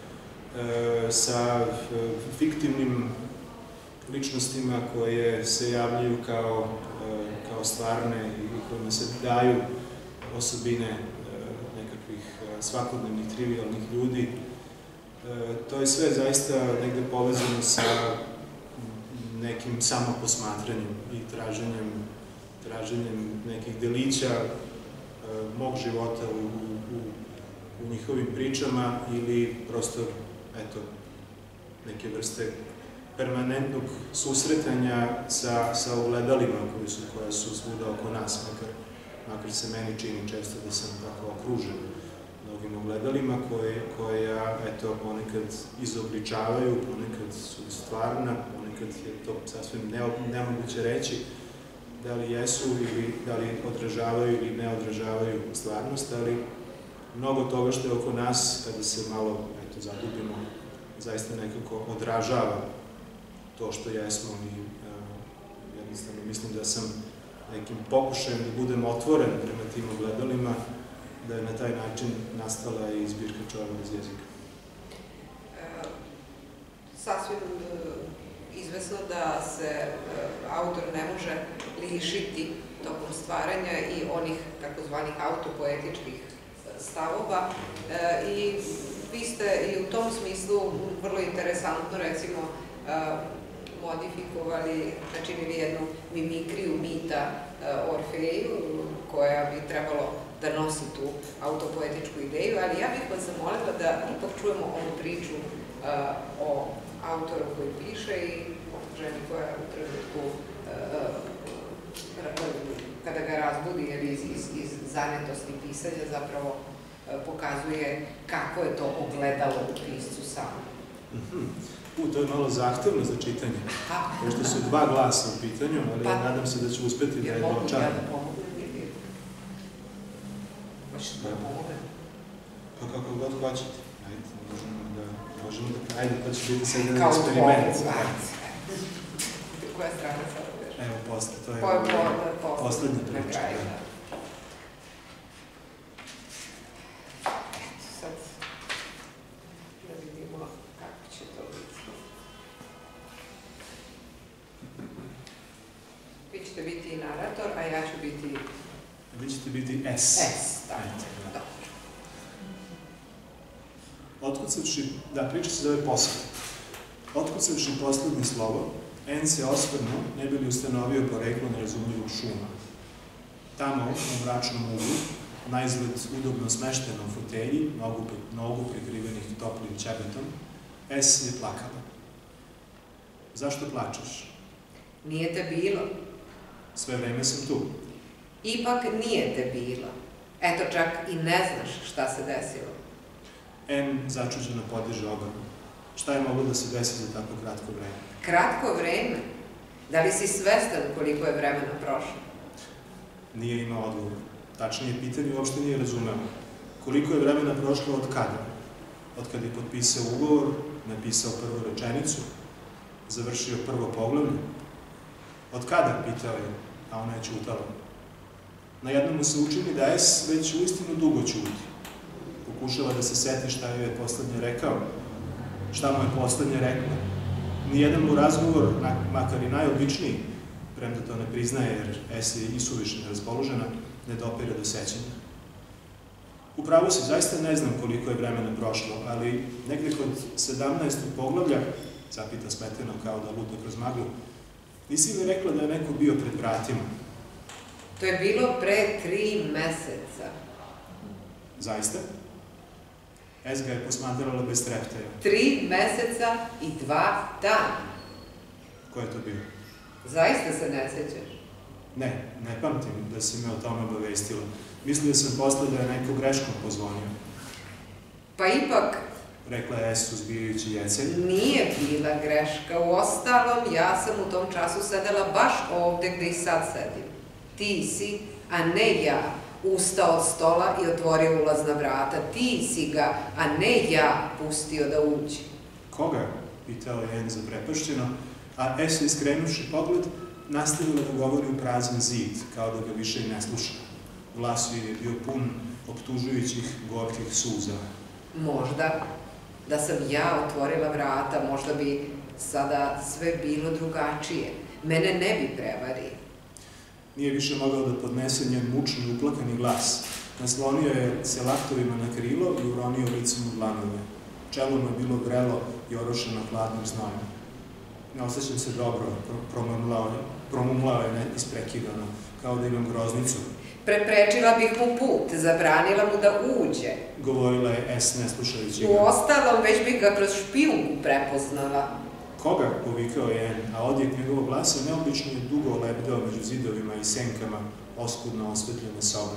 sa fiktivnim ličnostima koje se javljaju kao stvarne i kojima se daju osobine nekakvih svakodnevnih, trivialnih ljudi. To je sve zaista negde povezano sa nekim samoposmatranjem i traženjem nekih delića mog života u njihovim pričama ili prosto, eto, neke vrste permanentnog susretanja sa ogledalima koja su svuda oko nas, makar se meni čini često da sam tako okružen mnogim ogledalima koja, eto, ponekad izobličavaju, ponekad su stvarna, ponekad je to sasvim nemoguće reći da li jesu ili da li odražavaju ili ne odražavaju stvarnost, ali mnogo toga što je oko nas, kada se malo zadubimo, zaista nekako odražava to što jesmo i jednostavno mislim da sam nekim pokušajem da budem otvoren prema tim ogledalima, da je na taj način nastala i zbirka Čovek bez jezika. Sasvim izvesno odnosno da se autor ne može lišiti tokom stvaranja i onih takozvanih autopoetičkih stavova i vi ste i u tom smislu vrlo interesantno, recimo, modifikovali, načinili jednu mimikriju mita Orfeju, koja bi trebalo da nosi tu autopoetičku ideju, ali ja bih vas zamolila da ipak čujemo ovu priču o autoru koji piše i o ženi koja u trenutku kada ga razbudi jer iz zanetosti pisanja zapravo pokazuje kako je to ogledalo u piscu samom. To je malo zahtevno za čitanje, pošto su dva glasa u pitanju, ali nadam se da ću uspeti da je dočaram. Ja da pomognem ili? Hoćete da pomognem? Pa kako god hoćete. Možemo da... Ajde, to će biti sad jedan eksperiment. Koja strana sad budeš? Evo, posle, to je poslednja priča. Sad, da vidimo kako će to biti. Vi ćete biti i narator, a ja ću biti... Vi ćete biti S. S, tako. Dobro. Otkucavši, da, priča se zove Posle. Otkucavši poslednje slovo, N se osvrnuo, ne bi li ustanovio poreklo nerazumljivog šuma. Tamo, u mračnom uglu, naizgled udobno smeštenom fotelji, nogu prekrivenih toplim ćebetom, S je plakala. Zašto plačeš? Nije te bilo. Sve vreme sam tu. Ipak nije te bilo. Eto, čak i ne znaš šta se desilo. N začuđeno podiže obrvu. Šta je moglo da se desi za tako kratko vreme? Kratko vreme? Da li si svestan koliko je vremena prošlo? Nije imao odgovor. Tačnije, pitanje uopšte nije razumeo. Koliko je vremena prošlo od kada? Od kada je potpisao ugovor, napisao prvu rečenicu, završio prvo poglavlje? Od kada, pitao je, a ona je ćutala. Na jednom mu se učini da S već uistinu dugo ćuti. Pokušava da se seti šta joj je poslednje rekao, šta mu je poslednje rekla. Nijedan mu razgovor, makar i najobičniji, premda to ne priznaje jer S je isuviše neraspoložena, ne dopire do sećanja. Upravo se, zaista ne znam koliko je vremena prošlo, ali negde kod 17. poglavlja, zapita smeteno kao da luta kroz maglu, nisi li rekla da je neko bio pred vratima? To je bilo pre 3 meseca. Zaista? S ga je posmatrala bez treptaja. 3 meseca i 2 dana. Ko je to bio? Zaista se ne sećaš? Ne pamtim da si me o tome obavestila. Mislio sam posle da je neko greškom pozvonio. Pa ipak... Rekla je S uzbijajući jecelj. Nije bila greška. Uostalom, ja sam u tom času sedela baš ovde gde i sad sedim. Ti si, a ne ja, ustao od stola i otvorio ulazna vrata. Ti si ga, a ne ja, pustio da uđe. Koga? Pitao je N zaprepašćeno, a S iskrenuši pogled nastavila da govori u prazan zid, kao da ga više i ne sluša. Glas je bio pun optužujućih gorkih suza. Možda da sam ja otvorila vrata, možda bi sada sve bilo drugačije. Mene ne bi prevario. Nije više mogao da podnese njen mučni, uplakani glas. Naslonio je se laktovima na krilo i uronio licem u dlanove. Čelo mu je bilo vrelo i orošeno hladnim znojem. Ne osjećam se dobro, promumlao je isprekidano, kao da imam groznicu. Preprečila bih mu put, zabranila mu da uđe. Govorila je S ne slušajući ga. Uostalom, već bih ga kroz špijunku prepoznala. Koga? Povikao je N, a odjek njegovog glasa neobično je dugo lebdeo među zidovima i senkama oskudno osvetljene sobe.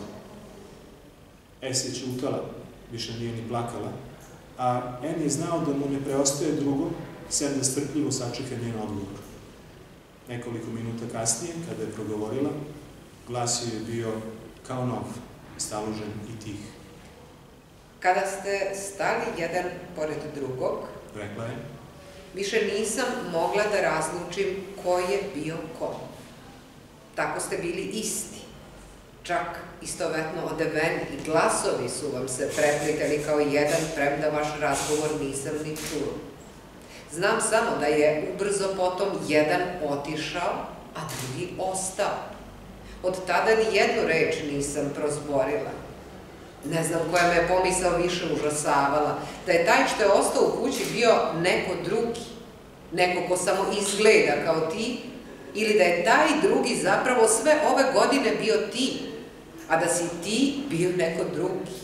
S je ćutala, više nije ni plakala, a N je znao da mu ne preostaje drugo, sem da strpljivo sačeka njen odgovor. Nekoliko minuta kasnije, kada je progovorila, glas je bio kao nov, staložen i tih. Kada ste stali jedan pored drugog, rekla je, više nisam mogla da razlučim ko je bio ko. Tako ste bili isti. Čak istovetno odeveni i glasovi su vam se preplitali kao jedan, premda vaš razgovor nisam ni čula. Znam samo da je ubrzo potom jedan otišao, a drugi ostao. Od tada ni jednu reč nisam prozborila. Ne znam koja me pomisao više užasavala, da je taj što je ostao u kući bio neko drugi, neko ko samo izgleda kao ti, ili da je taj drugi zapravo sve ove godine bio ti, a da si ti bio neko drugi.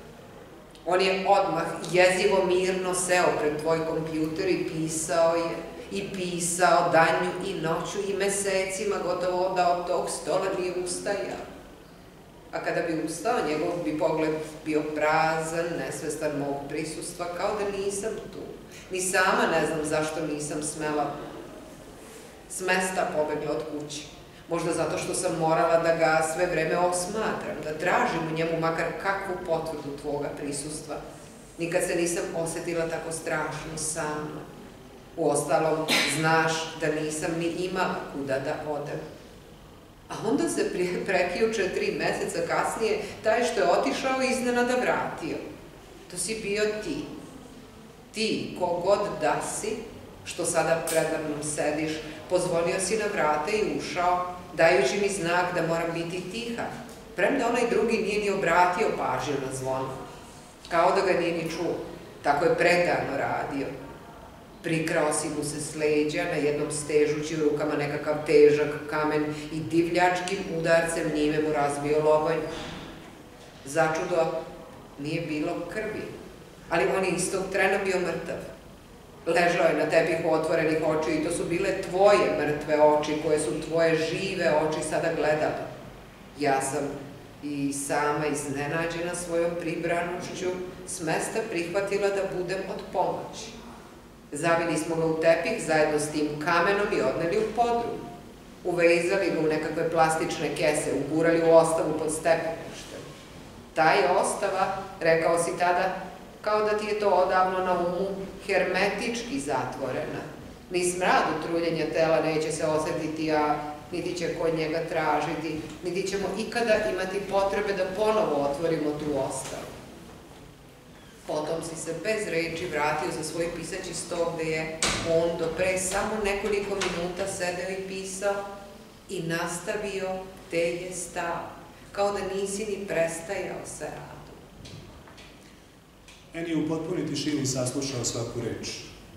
On je odmah jezivo mirno seo pred tvoj kompjuter i pisao je, i pisao danju i noću i mesecima, gotovo da od tog stola nije ustajao. A kada bi ustao, njegov bi pogled bio prazan, nesvestan mog prisustva, kao da nisam tu. Ni sama ne znam zašto nisam smela s mesta pobegla od kući. Možda zato što sam morala da ga sve vreme osmatram, da tražim u njemu makar kakvu potvrdu tvoga prisustva. Nikad se nisam osetila tako strašno sama. Uostalom, znaš da nisam ni imala kuda da odem. A onda se prekjuče 3 meseca kasnije taj što je otišao iznenada vratio. To si bio ti. Ti, kogod da si, što sada predamnom sediš, pozvonio si na vrata i ušao, dajući mi znak da moram biti tiha, premda onaj drugi nije ni obratio pažnju na zvon. Kao da ga nije ni čuo. Tako je predano radio. Prikrao si mu se s leđa, na jednom stežući u rukama nekakav težak kamen i divljačkim udarcem njime mu razbio lobanj. Začudo, nije bilo krvi, ali on je istog trena bio mrtav. Ležao je na tepihu otvorenih oči i to su bile tvoje mrtve oči koje su tvoje žive oči sada gledale. Ja sam i sama iznenađena svojom pribranošću s mesta prihvatila da budem od pomoći. Zavili smo ga u tepih zajedno s tim kamenom i odneli u podrum. Uvezali ga u nekakve plastične kese, ugurali u ostavu pod stepeništem. Ta je ostava, rekao si tada, kao da ti je to odavno na umu, hermetički zatvorena. Ni smrad utruljenja tela neće se osetiti, a niti će kod njega tražiti, niti ćemo ikada imati potrebe da ponovo otvorimo tu ostavu. Potom si se bez reči vratio za svoj pisaći sto gde je on do pre samo nekoliko minuta sedeo i pisao i nastavio gde je stao, kao da nisi ni prestajao sa radom. En je u potpunoj tišini saslušao svaku reč.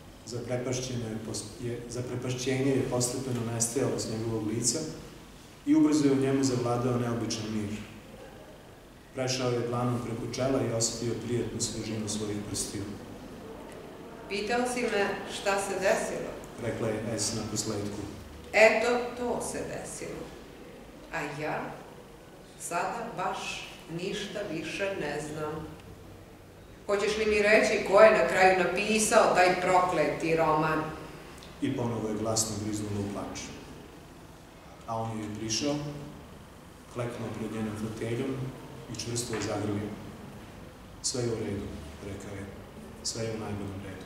Zaprepašćenje je postepeno nestajalo s njegovog lica i ubrzo je u njemu zavladao neobičan mir. Prešao je dlanom preko čela i osetio prijatnu svežinu svojih prstiju. Pitao si me šta se desilo? Rekla je Es na posledku. Eto, to se desilo. A ja sada baš ništa više ne znam. Hoćeš li mi reći ko je na kraju napisao taj prokleti roman? I ponovo je glasno griznula u plač. A on je prišao, kleknuo pred njenom foteljom i čvrsto je zagrlio. Sve je u redu, rekao je. Sve je u najboljem redu.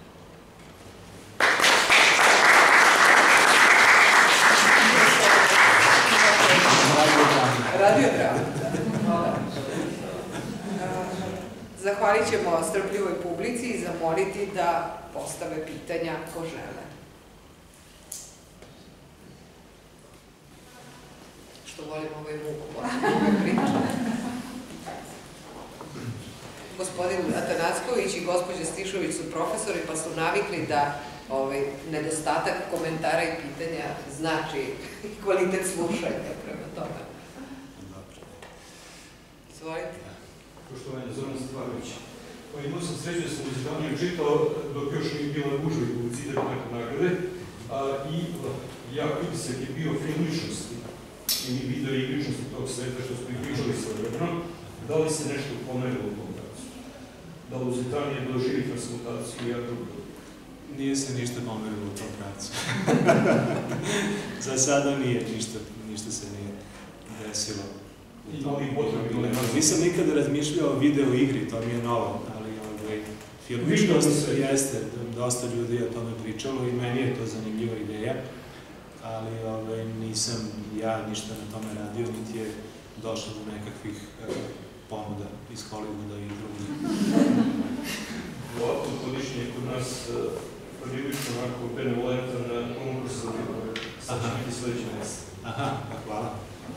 Radio drama. Zahvalit ćemo strpljivoj publici i zamoliti da postave pitanja ko žele. Što volim ovaj muku posle priča. Gospodin Atanacković i gospođa Stišović su profesori, pa su navikli da nedostatak komentara i pitanja znači kvalitet slušanja prema tome. Izvolite. Poštovanje, Zoran Stvarović. Imao sam sreću da sam u Zidaniju čitao dok još nije bila gužva i publicitet nakon nagrade i jak utisak je bio film ličnosti i mi videli ličnosti tog sveta što smo ih pričali sa vremenom. Da li se nešto pomerilo u tom pravcu? Da li u Zidaniji je bilo živi transmutaciju i ja drugo? Nije se ništa pomerilo u tom pravcu. Za sada nije ništa se nije desilo. Nisam nikada razmišljao o video igri, to mi je novo, ali filmičnost jeste, dosta ljudi je o tome pričalo i meni je to zanimljiva ideja, ali nisam ja ništa na tome radio, niti je došlo do nekakvih ponuda iz Hollywooda i drugih. Ovako godišnje kod nas prilično onako benevolentan na konkurs za libove. Sad će biti sledeći mesec. Aha, hvala.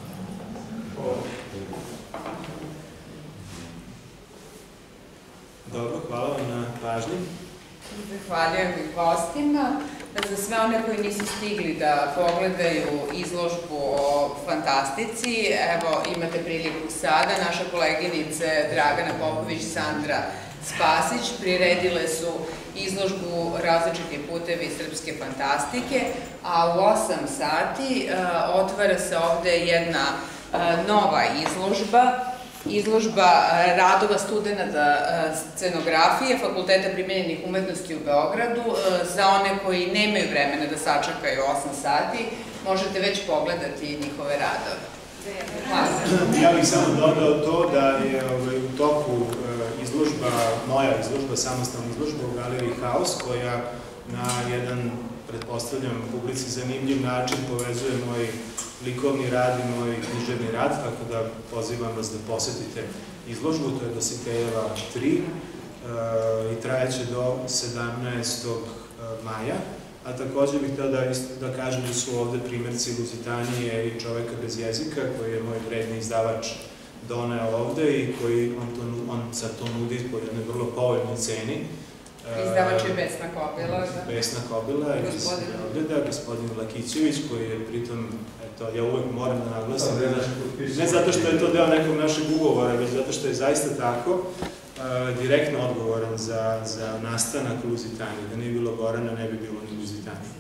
Dobro, hvala vam na pažnji. Zahvaljujem i gostima. Za sve one koji nisu stigli da pogledaju izložbu o fantastici, evo imate priliku sada. Naša koleginice Dragana Popović i Sandra Spasić priredile su izložbu Različiti putevi srpske fantastike, a u 8 sati otvara se ovde jedna nova izložba radova studenta scenografije Fakulteta primenjenih umetnosti u Beogradu. Za one koji nemaju vremena da sačekaju 8 sati, možete već pogledati njihove radove. Ja bih samo dodao to da je u toku moja izložba, samostalna izložba u Galeriji Haos, koja na jedan, pretpostavljam, publici zanimljiv način povezuje moj likovni rad i moj književni rad, tako da pozivam vas da posetite izložbu, to je Dositejeva 3 i trajeće do 17. maja. A takođe bih htio da kažem da su ovde primerci Luzitanije i Čoveka bez jezika, koji je moj vredni izdavač doneo ovde i koji on sad to nudi po jednoj vrlo povoljnoj ceni. Izdavač je Besna Kobila. Besna Kobila i Beograda, gospodin Lakićević, koji je pritom, eto, ja uvek moram da naglasim, ne zato što je to deo nekog našeg ugovora, već zato što je zaista tako, direktno odgovoran za nastanak Luzitanije. Da nije bilo Gorana, ne bi bilo ni Luzitanije.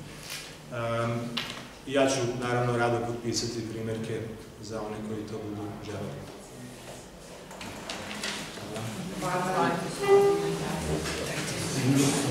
Ja ću, naravno, rado potpisati primerke za one koji to budu želeli. Hvala.